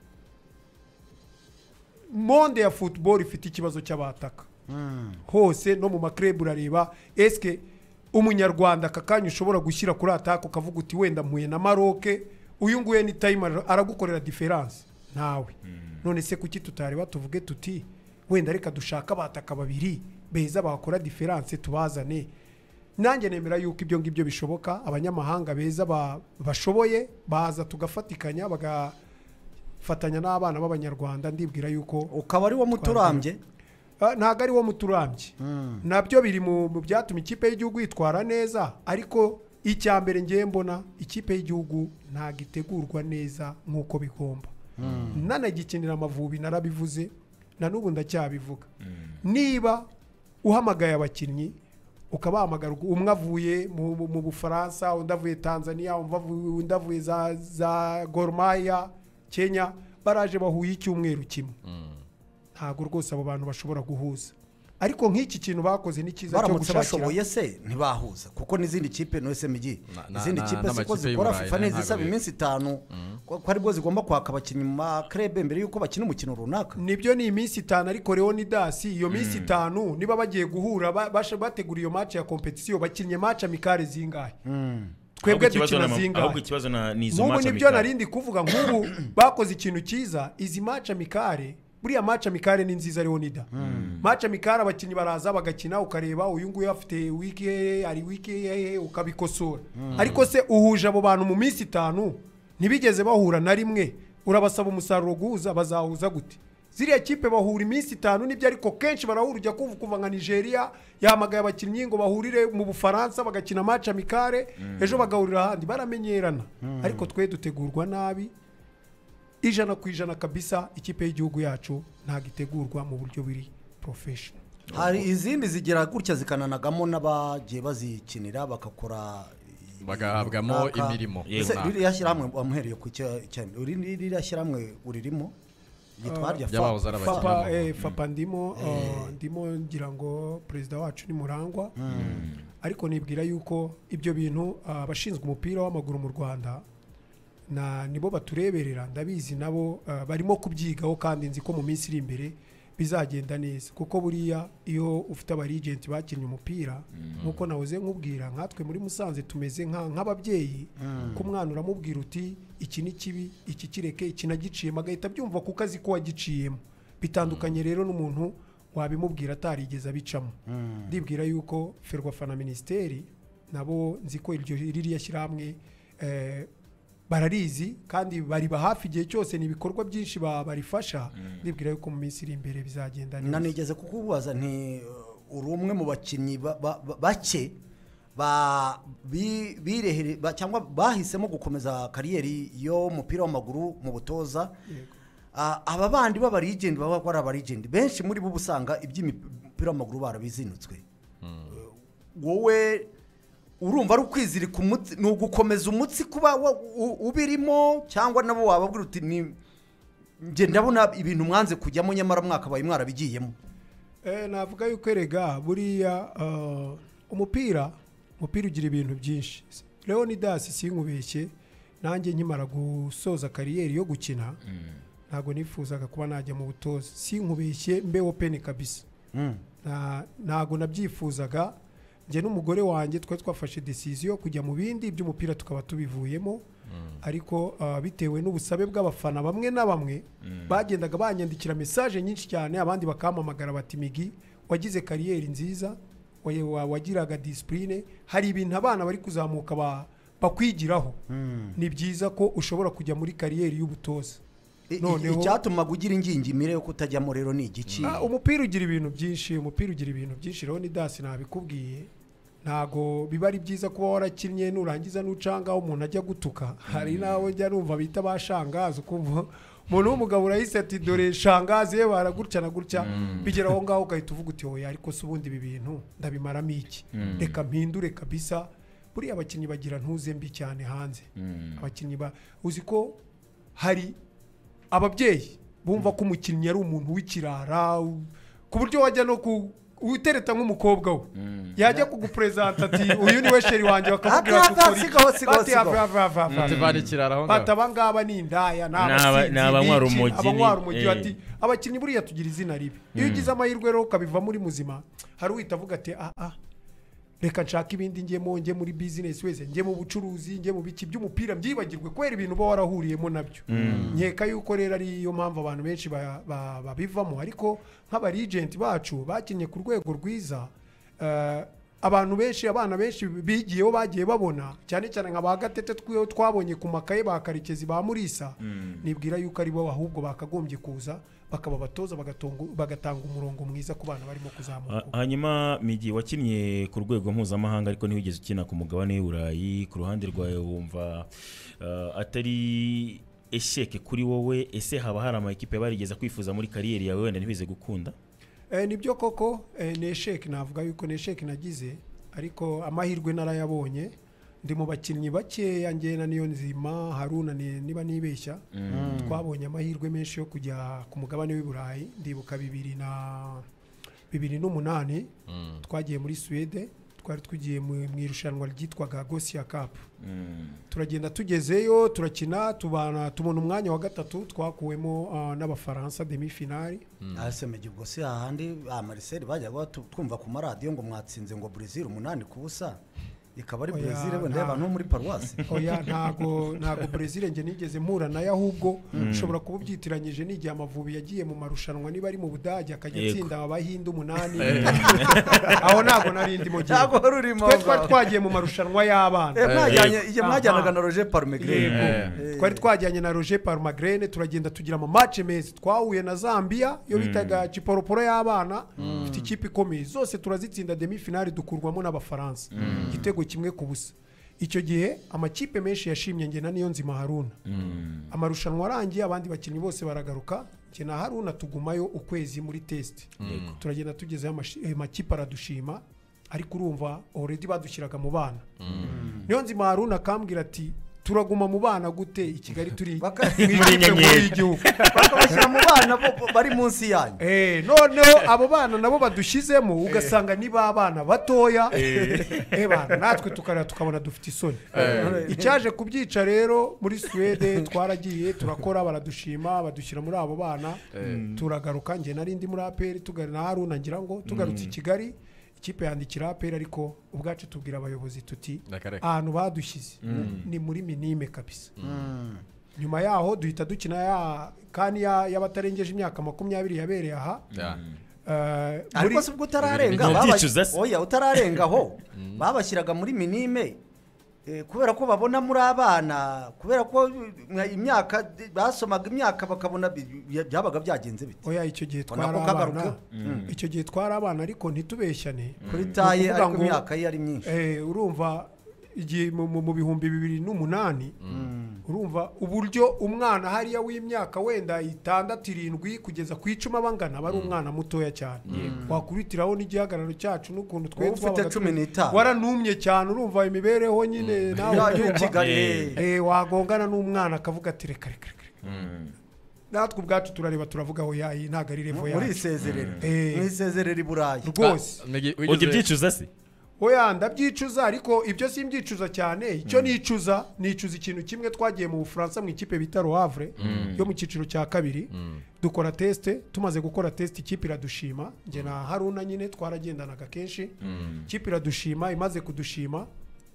monde ya football ifite ikibazo cy'abataka hose no mu makreb. Urareba eske umunyarwanda kakanya ushobora gushyira kuri ataka ukavuga uti wenda mpuye na Maroc uyu nguye ni time aragukorera difference nawe. None se kuki tutareba tuvuge tuti wenda reka dushaka abataka babiri beza bakora difference tubazane? Nanjye nemera yuko ibyo ngibyo bishoboka, abanyamahanga beza bashoboye baza tugafatikanya bagafatanya n'abana b'abanyarwanda. Ndibwira yuko ukaba ari wo muturambye, ntago ari wo muturambye. Nabyo biri mu byatuma ikipe y'igihugu yitwara neza, ariko icyambere ngiye mbona ikipe y'igihugu ntago itegurwa neza nk'uko bigomba. Nanagikinira Amavubi narabivuze na n'ubu ndacyabivuga. Niba uhamagaye abakinnyi ukabahamagara umwe avuye mu Bufaransa, undi avuye Tanzania, undi avuye za Gor Mahia Kenya, baraje bahuye icyumweru kimwe, ntago rwose abo bantu bashobora guhuza. Ariko nk'iki kintu bakoze ni cyiza cyo gushakira bashoboye se ntibahuza, kuko n'izindi kipe no SMG izindi kipe siko zikora FIFA nezisaba iminsi 5 ko ari bwo zigomba kwaka abakinnyi mu makrebe mbere yuko bakina umukino runaka. Nibyo ni iminsi 5, ariko Leonidas iyo minsi 5 niba bagiye guhura bategura iyo match ya competition bakinnye match amicale zingahe? Twebwe dukina zingahe? Ahubwo ikibazo nizo match amicale. Nibyo narindi kuvuga nk'ubu bakoze ikintu cyiza. Izi match amicale buriya match amicale ni nziza Leonida. Match amicale abakinnyi baraza bagakina ukareba uyu nguyu afite wiki ari wiki ukabikosora. Ariko se uhuje abo bantu mu minsi 5 ntibigeze bahura na rimwe, urabasaba umusaruro guhuza, bazahuza gute? Ziriya kipe bahura iminsi 5 nibyo, ariko kenshi barahura ujya kuva nka Nigeria yahamagaye abakinnyi ngo bahurire mu Bufaransa bagakina match amicale, ejo bagahurira ahandi baramenyerana. Ariko twe dutegurwa nabi 100% kabisa. Ikipe y'igihugu yacu ntago itegurwa mu buryo biri professional. Hari izindi zigira gutya zikananagamo n'abagiye bazikinira bakakora bagahabwamo imirimo. Ririya shyirahamwe wamuhereye ku cyane ririya shyirahamwe uririmo yitwarya Fapa ndimo ngira ngo perezida wacu ni Murangwa. Ariko nibwira yuko ibyo bintu abashinzwe umupira w'amaguru mu Rwanda nibo batureberera, ndabizi nabo barimo kubyigaho, kandi nzi ko mu minsi iri imbere bizagenda neza, kuko buriya iyo ufite abarigenti bakinnye umupira nkuko nahoze nkubwira, nkatwe muri Musanze tumeze nk'ababyeyi, ko mwana uramubwira uti iki ni kibi, iki kireke, iki nagiciyemo, agahita byumva kuko azi ko wagiciyemo. Bitandukanye rero n'umuntu wabimubwira atarigeze abicamo. Ndibwira yuko Ferwafa na Ministeri nabo nzi ko ririya shyirahamwe bararizi kandi bari hafi igihe cyose, ni ibikorwa byinshi barifasha. Ndibwira yuko mu minsi iri imbere bizagenda neza. Nanigeze kukubaza nti uri umwe mu bakinnyi bake birehere cyangwa bahisemo gukomeza kariyeri yo mupira w'amaguru mu butoza. Aba bandi b'abarigenti baba bakora abarigenti benshi muri bo usanga iby'imipira w'amaguru barabizinutswe. Wowe urumva ari ukwizirika umutsi ni ugukomeza umutsi kuba ubirimo cyangwa nabo wababwira uti njye ndabona ibintu mwanze kujyamo nyamara mwakabaye mwarabigiyemo. Navuga yuko erega buriya umupira ugira ibintu byinshi. Leonidas sinkubeshye nanjye nkimara gusoza kariyeri yo gukina ntago nifuzaga kuba najya mu butoza, sinkubeshye mbe open kabisa. Ntago nabyifuzaga, njye n'umugore wanjye twafashe decision kujya mu bindi by'umupira tukaba tubivuyemo, ariko bitewe n'ubusabe bw'abafana bamwe na bamwe bagendaga banyandikira message nyinshi cyane, abandi bakampamagara bati Migi wagize kariyeri nziza, wagiraga discipline, hari ibintu abana bari kuzamuka bakwigiraho, ni byiza ko ushobora kujya muri kariyeri y'ubutoza. Icyatuma gugira ingingimire yo kutajyamo rero ni igici. Umupira ugira ibintu byinshi, Leonidas nabikubwiye, ntago biba ari byiza kuba warakinnye nurangiza nucanga umuntu ajya gutuka. Hari nawe njya numva bita bashangaza ukumva umuntu w'umugabo urahise ati dore shangazi ye baragutya na gutya, bigera aho ngaho ugahita uvuga uti oya ariko se ubundi ibi bintu ndabimaramo iki, reka mpindure kabisa. Buriya abakinnyi bagira ntuze mbi cyane hanze, abakinnyi uzi ko hari ababyeyi bumva ko umukinnyi ari umuntu w'ikirara ku buryo wajya no utereta nk'umukobwa we yajya kugupresenta ati uyu ni we sheri wanjye, bakakubwira bataba ngaba ni indaya n'abanywa umujyi ati abakinnyi buriya tugira izina ribi. Iyo ugize amahirwe rero ukabiva muri muzima, hari uhita avuga ati reka nshaka ibindi njye muri business wese, njye mu bucuruzi, njye mu biki by'umupira byibagirwe kwera ibintu bo warahuriyemo nabyo. Nkeka yuko rero ari yo mpamvu abantu benshi babivamo, ariko nk'aba agent bacu bakinnye ku rwego rwiza, abantu benshi abana benshi bigiyeho bagiye babona, cyane cyane nka ba Gatete twabonye ku makaye ba Karekezi ba Murisa, nibwira yuko ari bo ahubwo bakagombye kuza bakaba batoza bagatanga umurongo mwiza ku bana barimo kuzamuka. Hanyuma Migi wakinnye ku rwego mpuzamahanga ariko ntiwigeze ukina ku mugabane w'Uburayi, ku ruhande rwawe wumva atari esheke kuri wowe? Ese haba hari ama equipe barigeza kwifuza muri kariyeri yawe wenda ntibize gukunda? Nibyo koko ni esheke, navuga yuko ni esheke nagize, ariko amahirwe narayabonye. Ndi mu bakinnyi bakeya njye na Niyonzima Haruna niba nibeshya, twabonye amahirwe menshi yo kujya ku mugabane w'Uburayi. Ndibuka 2008 twagiye muri Sweden, twari tugiye mu irushanwa ryitwaga Gosia Cup. Turagenda tugezeyo turakina tubona umwanya wa gatatu, twakuwemo n'abafaransa demi finale. Asemeje ubwo se ahandi Marcel bajya twumva ku maradiyo ngo mwatsinze ngo Brazil 8-0. Ikaba ari Brazil wenda abantu muri Paroisse. Oya ntago Brazil nge nigeze mpura nayo, ahubwo ushobora kububyitiranyije n'igihe Amavubi yagiye mu marushanwa niba ari mu Budage akajya tsinda abahindu 8. Aho ntago nari ndimo gihe. Ntago rurimo. Twari twagiye mu marushanwa y'abana. Mwajyanaga na Roger Palmagrene. Twari twajyanye na Roger Palmagrene, turagenda tugira ama match meza. Twahuye na Zambia yo bitaga Chiporoporo y'abana, ifite ikipe ikomeye, zose turazitsinda demi finale dukurwamo n'abafaransa. Igitego kimwe ku busa. Icyo gihe amakipe menshi yashimye nge na Niyonzima Haruna. Amarushanwa arangiye abandi bakinnyi bose baragaruka, nge na Haruna tugumayo ukwezi muri test. Turagenda tugezeyo amakipe aradushima, ariko urumva already badushyiraga mu bana. Niyonzima Haruna akambwira ati turaguma mu bana gute i Kigali turi muri igihugu, bakabashyira mu bana bari munsi yanyu. Noneho abo bana nabo badushyizemo ugasanga niba abana batoya, bana natwe tukabona dufite isoni. Icyaje kubyica rero muri Sweden twaragiye turakora, baradushima badushyira muri abo bana, turagaruka. Nge nari ndi muri APR tugana na Haruna, ngira ngo tugarutse i Kigali ikipe yandikira APR, ariko ubwacu tubwira abayobozi tuti ahantu badushyize ni muri minime kabisa. Nyuma yaho duhita dukina kandi y'abatarengeje imyaka 20 yabereye aha. Ariko se ubwo utararengaho babashyiraga muri minime, kubera ko babona muri abana, kubera ko imyaka basomaga imyaka bakabona byabaga byagenze bite. Oya icyo gihe twari abana ariko ntitubeshyane kuri taye, ariko imyaka yari myinshi. Urumva igihe mu bihumbi 2008 urumva uburyo umwana hariya w'imyaka wenda 6-7 kugeza ku 10 abangana bari umwana mutoya cyane wakuritiraho n'igihagararo cyacu n'ukuntu twe twabaga waranumye cyane urumva imibereho nyine nawe wagongana n'umwana akavuga ati reka natwe ubwacu turareba turavuga aho yayi ntago ari revo yacu muri isezerere iburayi rwose ujye byicuza se oya ndabyicuza ariko ibyo simbyicuza cyane icyo nicuza ikintu kimwe twagiye mu Bufaransa mu ikipe bita Le Havre yo mu cyiciro cya kabiri dukora teste tumaze gukora teste ikipe iradushima nge na Haruna nyine twaragendanaga kenshi ikipe iradushima imaze kudushima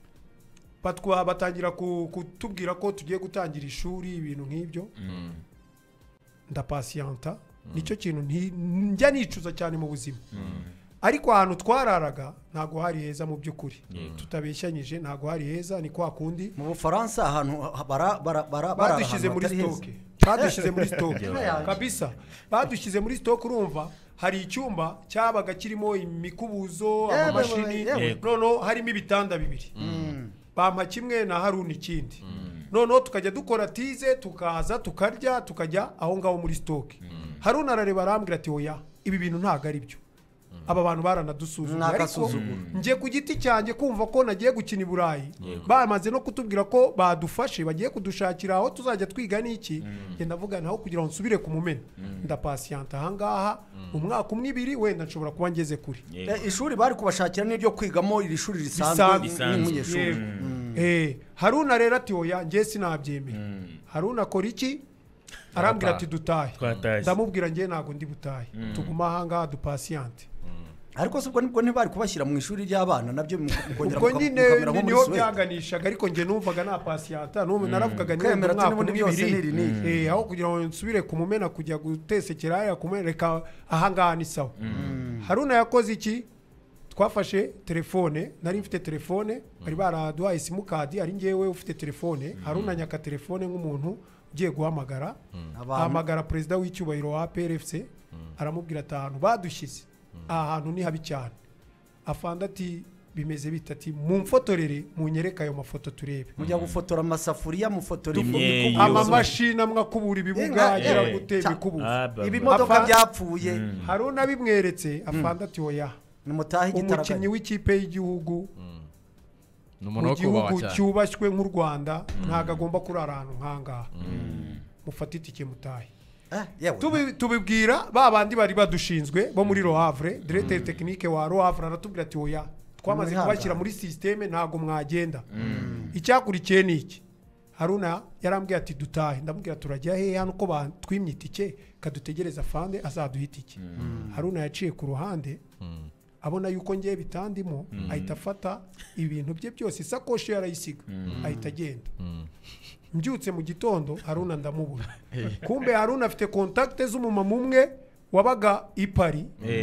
batangira kutubwira ko tugiye gutangira ishuri ibintu nk'ibyo ndapasianta nicyo kintu njya nicuza cyane mu buzima ariko ahantu twararaga ntago hari heza mu by'ukuri tutabeshyanyije ntago hari heza ni kwa kundi mu Bufaransa ahantu badushyize muri stoke kabisa badushyize muri stoke urumva hari icyumba cyabaga kirimo imikubuzo amamashini noneho harimo ibitanda 2 bampa kimwe na Haruna ikindi noneho tukajya dukora tize tukaza tukarya tukajya aho ngaho muri stoke Haruna arareba arambwira ati oya ibi bintu ntago ari byo aba bantu baranadusuzumye ariko ngiye ku giti cyanjye kumva ko nagiye gukina i Burayi bamaze no kutubwira ko badufashe bagiye kudushakira aho tuzajya twiga n'iki ngenda vuga naho kugira ngo nsubire ku mumena ndapasianta ahangaha umwaka 2 wenda nshobora kuba ngeze kuri ishuri bari kubashakira n'iryo kwigamo iri shuri risanzwe n'umunyeshuri Haruna rero ati oya ngiye sinabyemeye Haruna akora iki arambwira ati dutahe ndamubwira ngiye ntago ndi butahe tuguma ahangaha dupasiante ariko se ubwo nibwo ntibari kubashyira mu ishuri ry'abana nabyo mukongera mukamera nko muri Suède byaganishaga ariko nge numvaga na pasianta naravugaga ni umwaka 2 aho kugira ngo nsubire ku mumena kujya gutesekera ya kumereka ahangaha ni sawa Haruna yakoze iki twafashe telefone nari mfite telefone bari baraduhaye simukadi ari ngewe ufite telefone Haruna nyaka telefone nk'umuntu ugiye guhamagara ahamagara perezida w'icyubahiro wa PRFC aramubwira atanu badushyize ahantu ni habi cyane afanda ati bimeze bitati mumfotorere munyereka ayo mafoto turebe mujya gufotora amasafuriya mufotora amamashini amwakubura ibibuga agira gutema ikubura ibimodoka byapfuye Haruna bimweretse afanda ati oya nimutahe igitaraganya umukinnyi w'ikipe y'igihugu mu gihugu cyubashywe nk'u Rwanda ntago agomba kurara ahantu nk'ahangaha mufate itike mutahe tubibwira babandi bari badushinzwe bo muri Le Havre directeur technique wa Le Havre aratubwira ati oya twamaze kubashyira muri systeme ntago mwagenda icyakurikiye niki Haruna yarambwiye ati dutahe ndamubwira turajya he hano ko batwimye itike kadutegereza fande azaduha itike Haruna yaciye ku ruhande abona yuko ngiye bitandimo ahita afata ibintu bye byose isakoshi yarayisiga ahita agenda mbyutse mu gitondo Haruna ndamubura kumbe Haruna afite contacte z'umumama umwe wabaga i Paris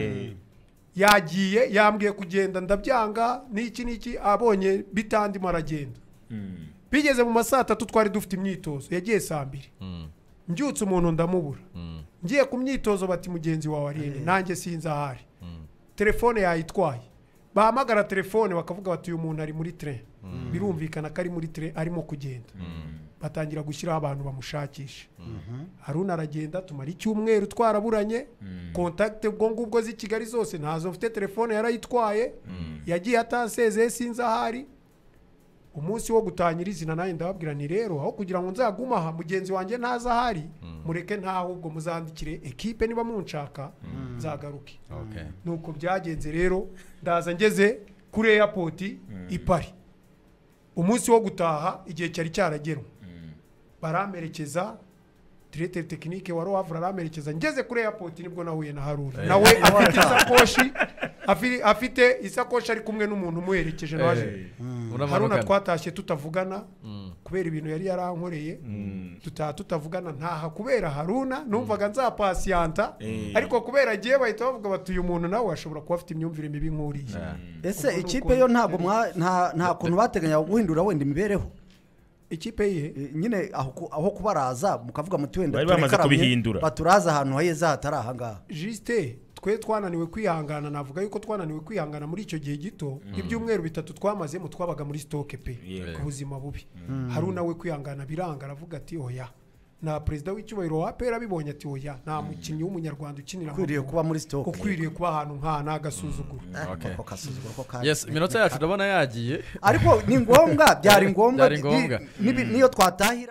yagiye yambwiye kugenda ndabyanga niki abonye bitandimo aragenda bigeze mu masaa 3 twari dufite imyitozo yagiye saa 2 mbyutse umuntu ndamubura ngiye ku myitozo bati mugenzi wawe arinde nanjye sinza ahari telefone yayitwaye bahamagara telefone bakavuga bati uyu muntu ari muri train birumvikana ko ari muri train arimo kugenda batangira gushyiraho abantu bamushakisha Haruna aragenda tumara icyumweru twaraburanye contacte ubwo ngubwo z'i Kigali zose ntazo mfite telefone yarayitwaye yagiye atasezeye sinza ahari umunsi wo gutanyira izina naye ndababwira ni rero aho kugira ngo nzaguma aha mugenzi wanjye ntaza ahari mureke ntaho ubwo muzandikire ekipe niba munshaka nzagaruke nuko byagenze rero ndaza ngeze kuri airport i Paris umunsi wo gutaha igihe cyari cyaragenwe baramerekeza directeur technique wa Le Havre aramerekeza ngeze kuri airport nibwo nahuye na Haruna nawe afite isakoshi afite isakoshi ari kumwe n'umuntu umuherekeje naje Haruna twatashye tutavugana kubera ibintu yari yarankoreye tutavugana ntaha kubera Haruna numvaga nzapasianta ariko kubera agiye bahita bavuga bati uyu muntu nawe ashobora kuba afite imyumvire mibi nk'uriye ese ikipe yo ntabwo nta kuntu bateganya guhindura wenda imibereho ikipe ye nyine aho kubaraza mukavuga muti wenda bari bamaze kubihindura baturaza ahantu heza hatari ahangaha juste twe twananiwe kwihangana navuga yuko twananiwe kwihangana muri icyo gihe gito ibyumweru 3 twamazemo twabaga muri stock pe ku buzima bubi Haruna we kwihangana biranga aravuga ati oya na president w'icyubahiro wa APR abibonye ati oya nta mukinnyi w'umunyarwanda ukinira kwiriye kuba muri stock ukwiriye kuba ahantu nkana agasuzuguro yes iminota yacu ndabona yagiye ariko ni ngombwa byari ngombwa niyo twatahira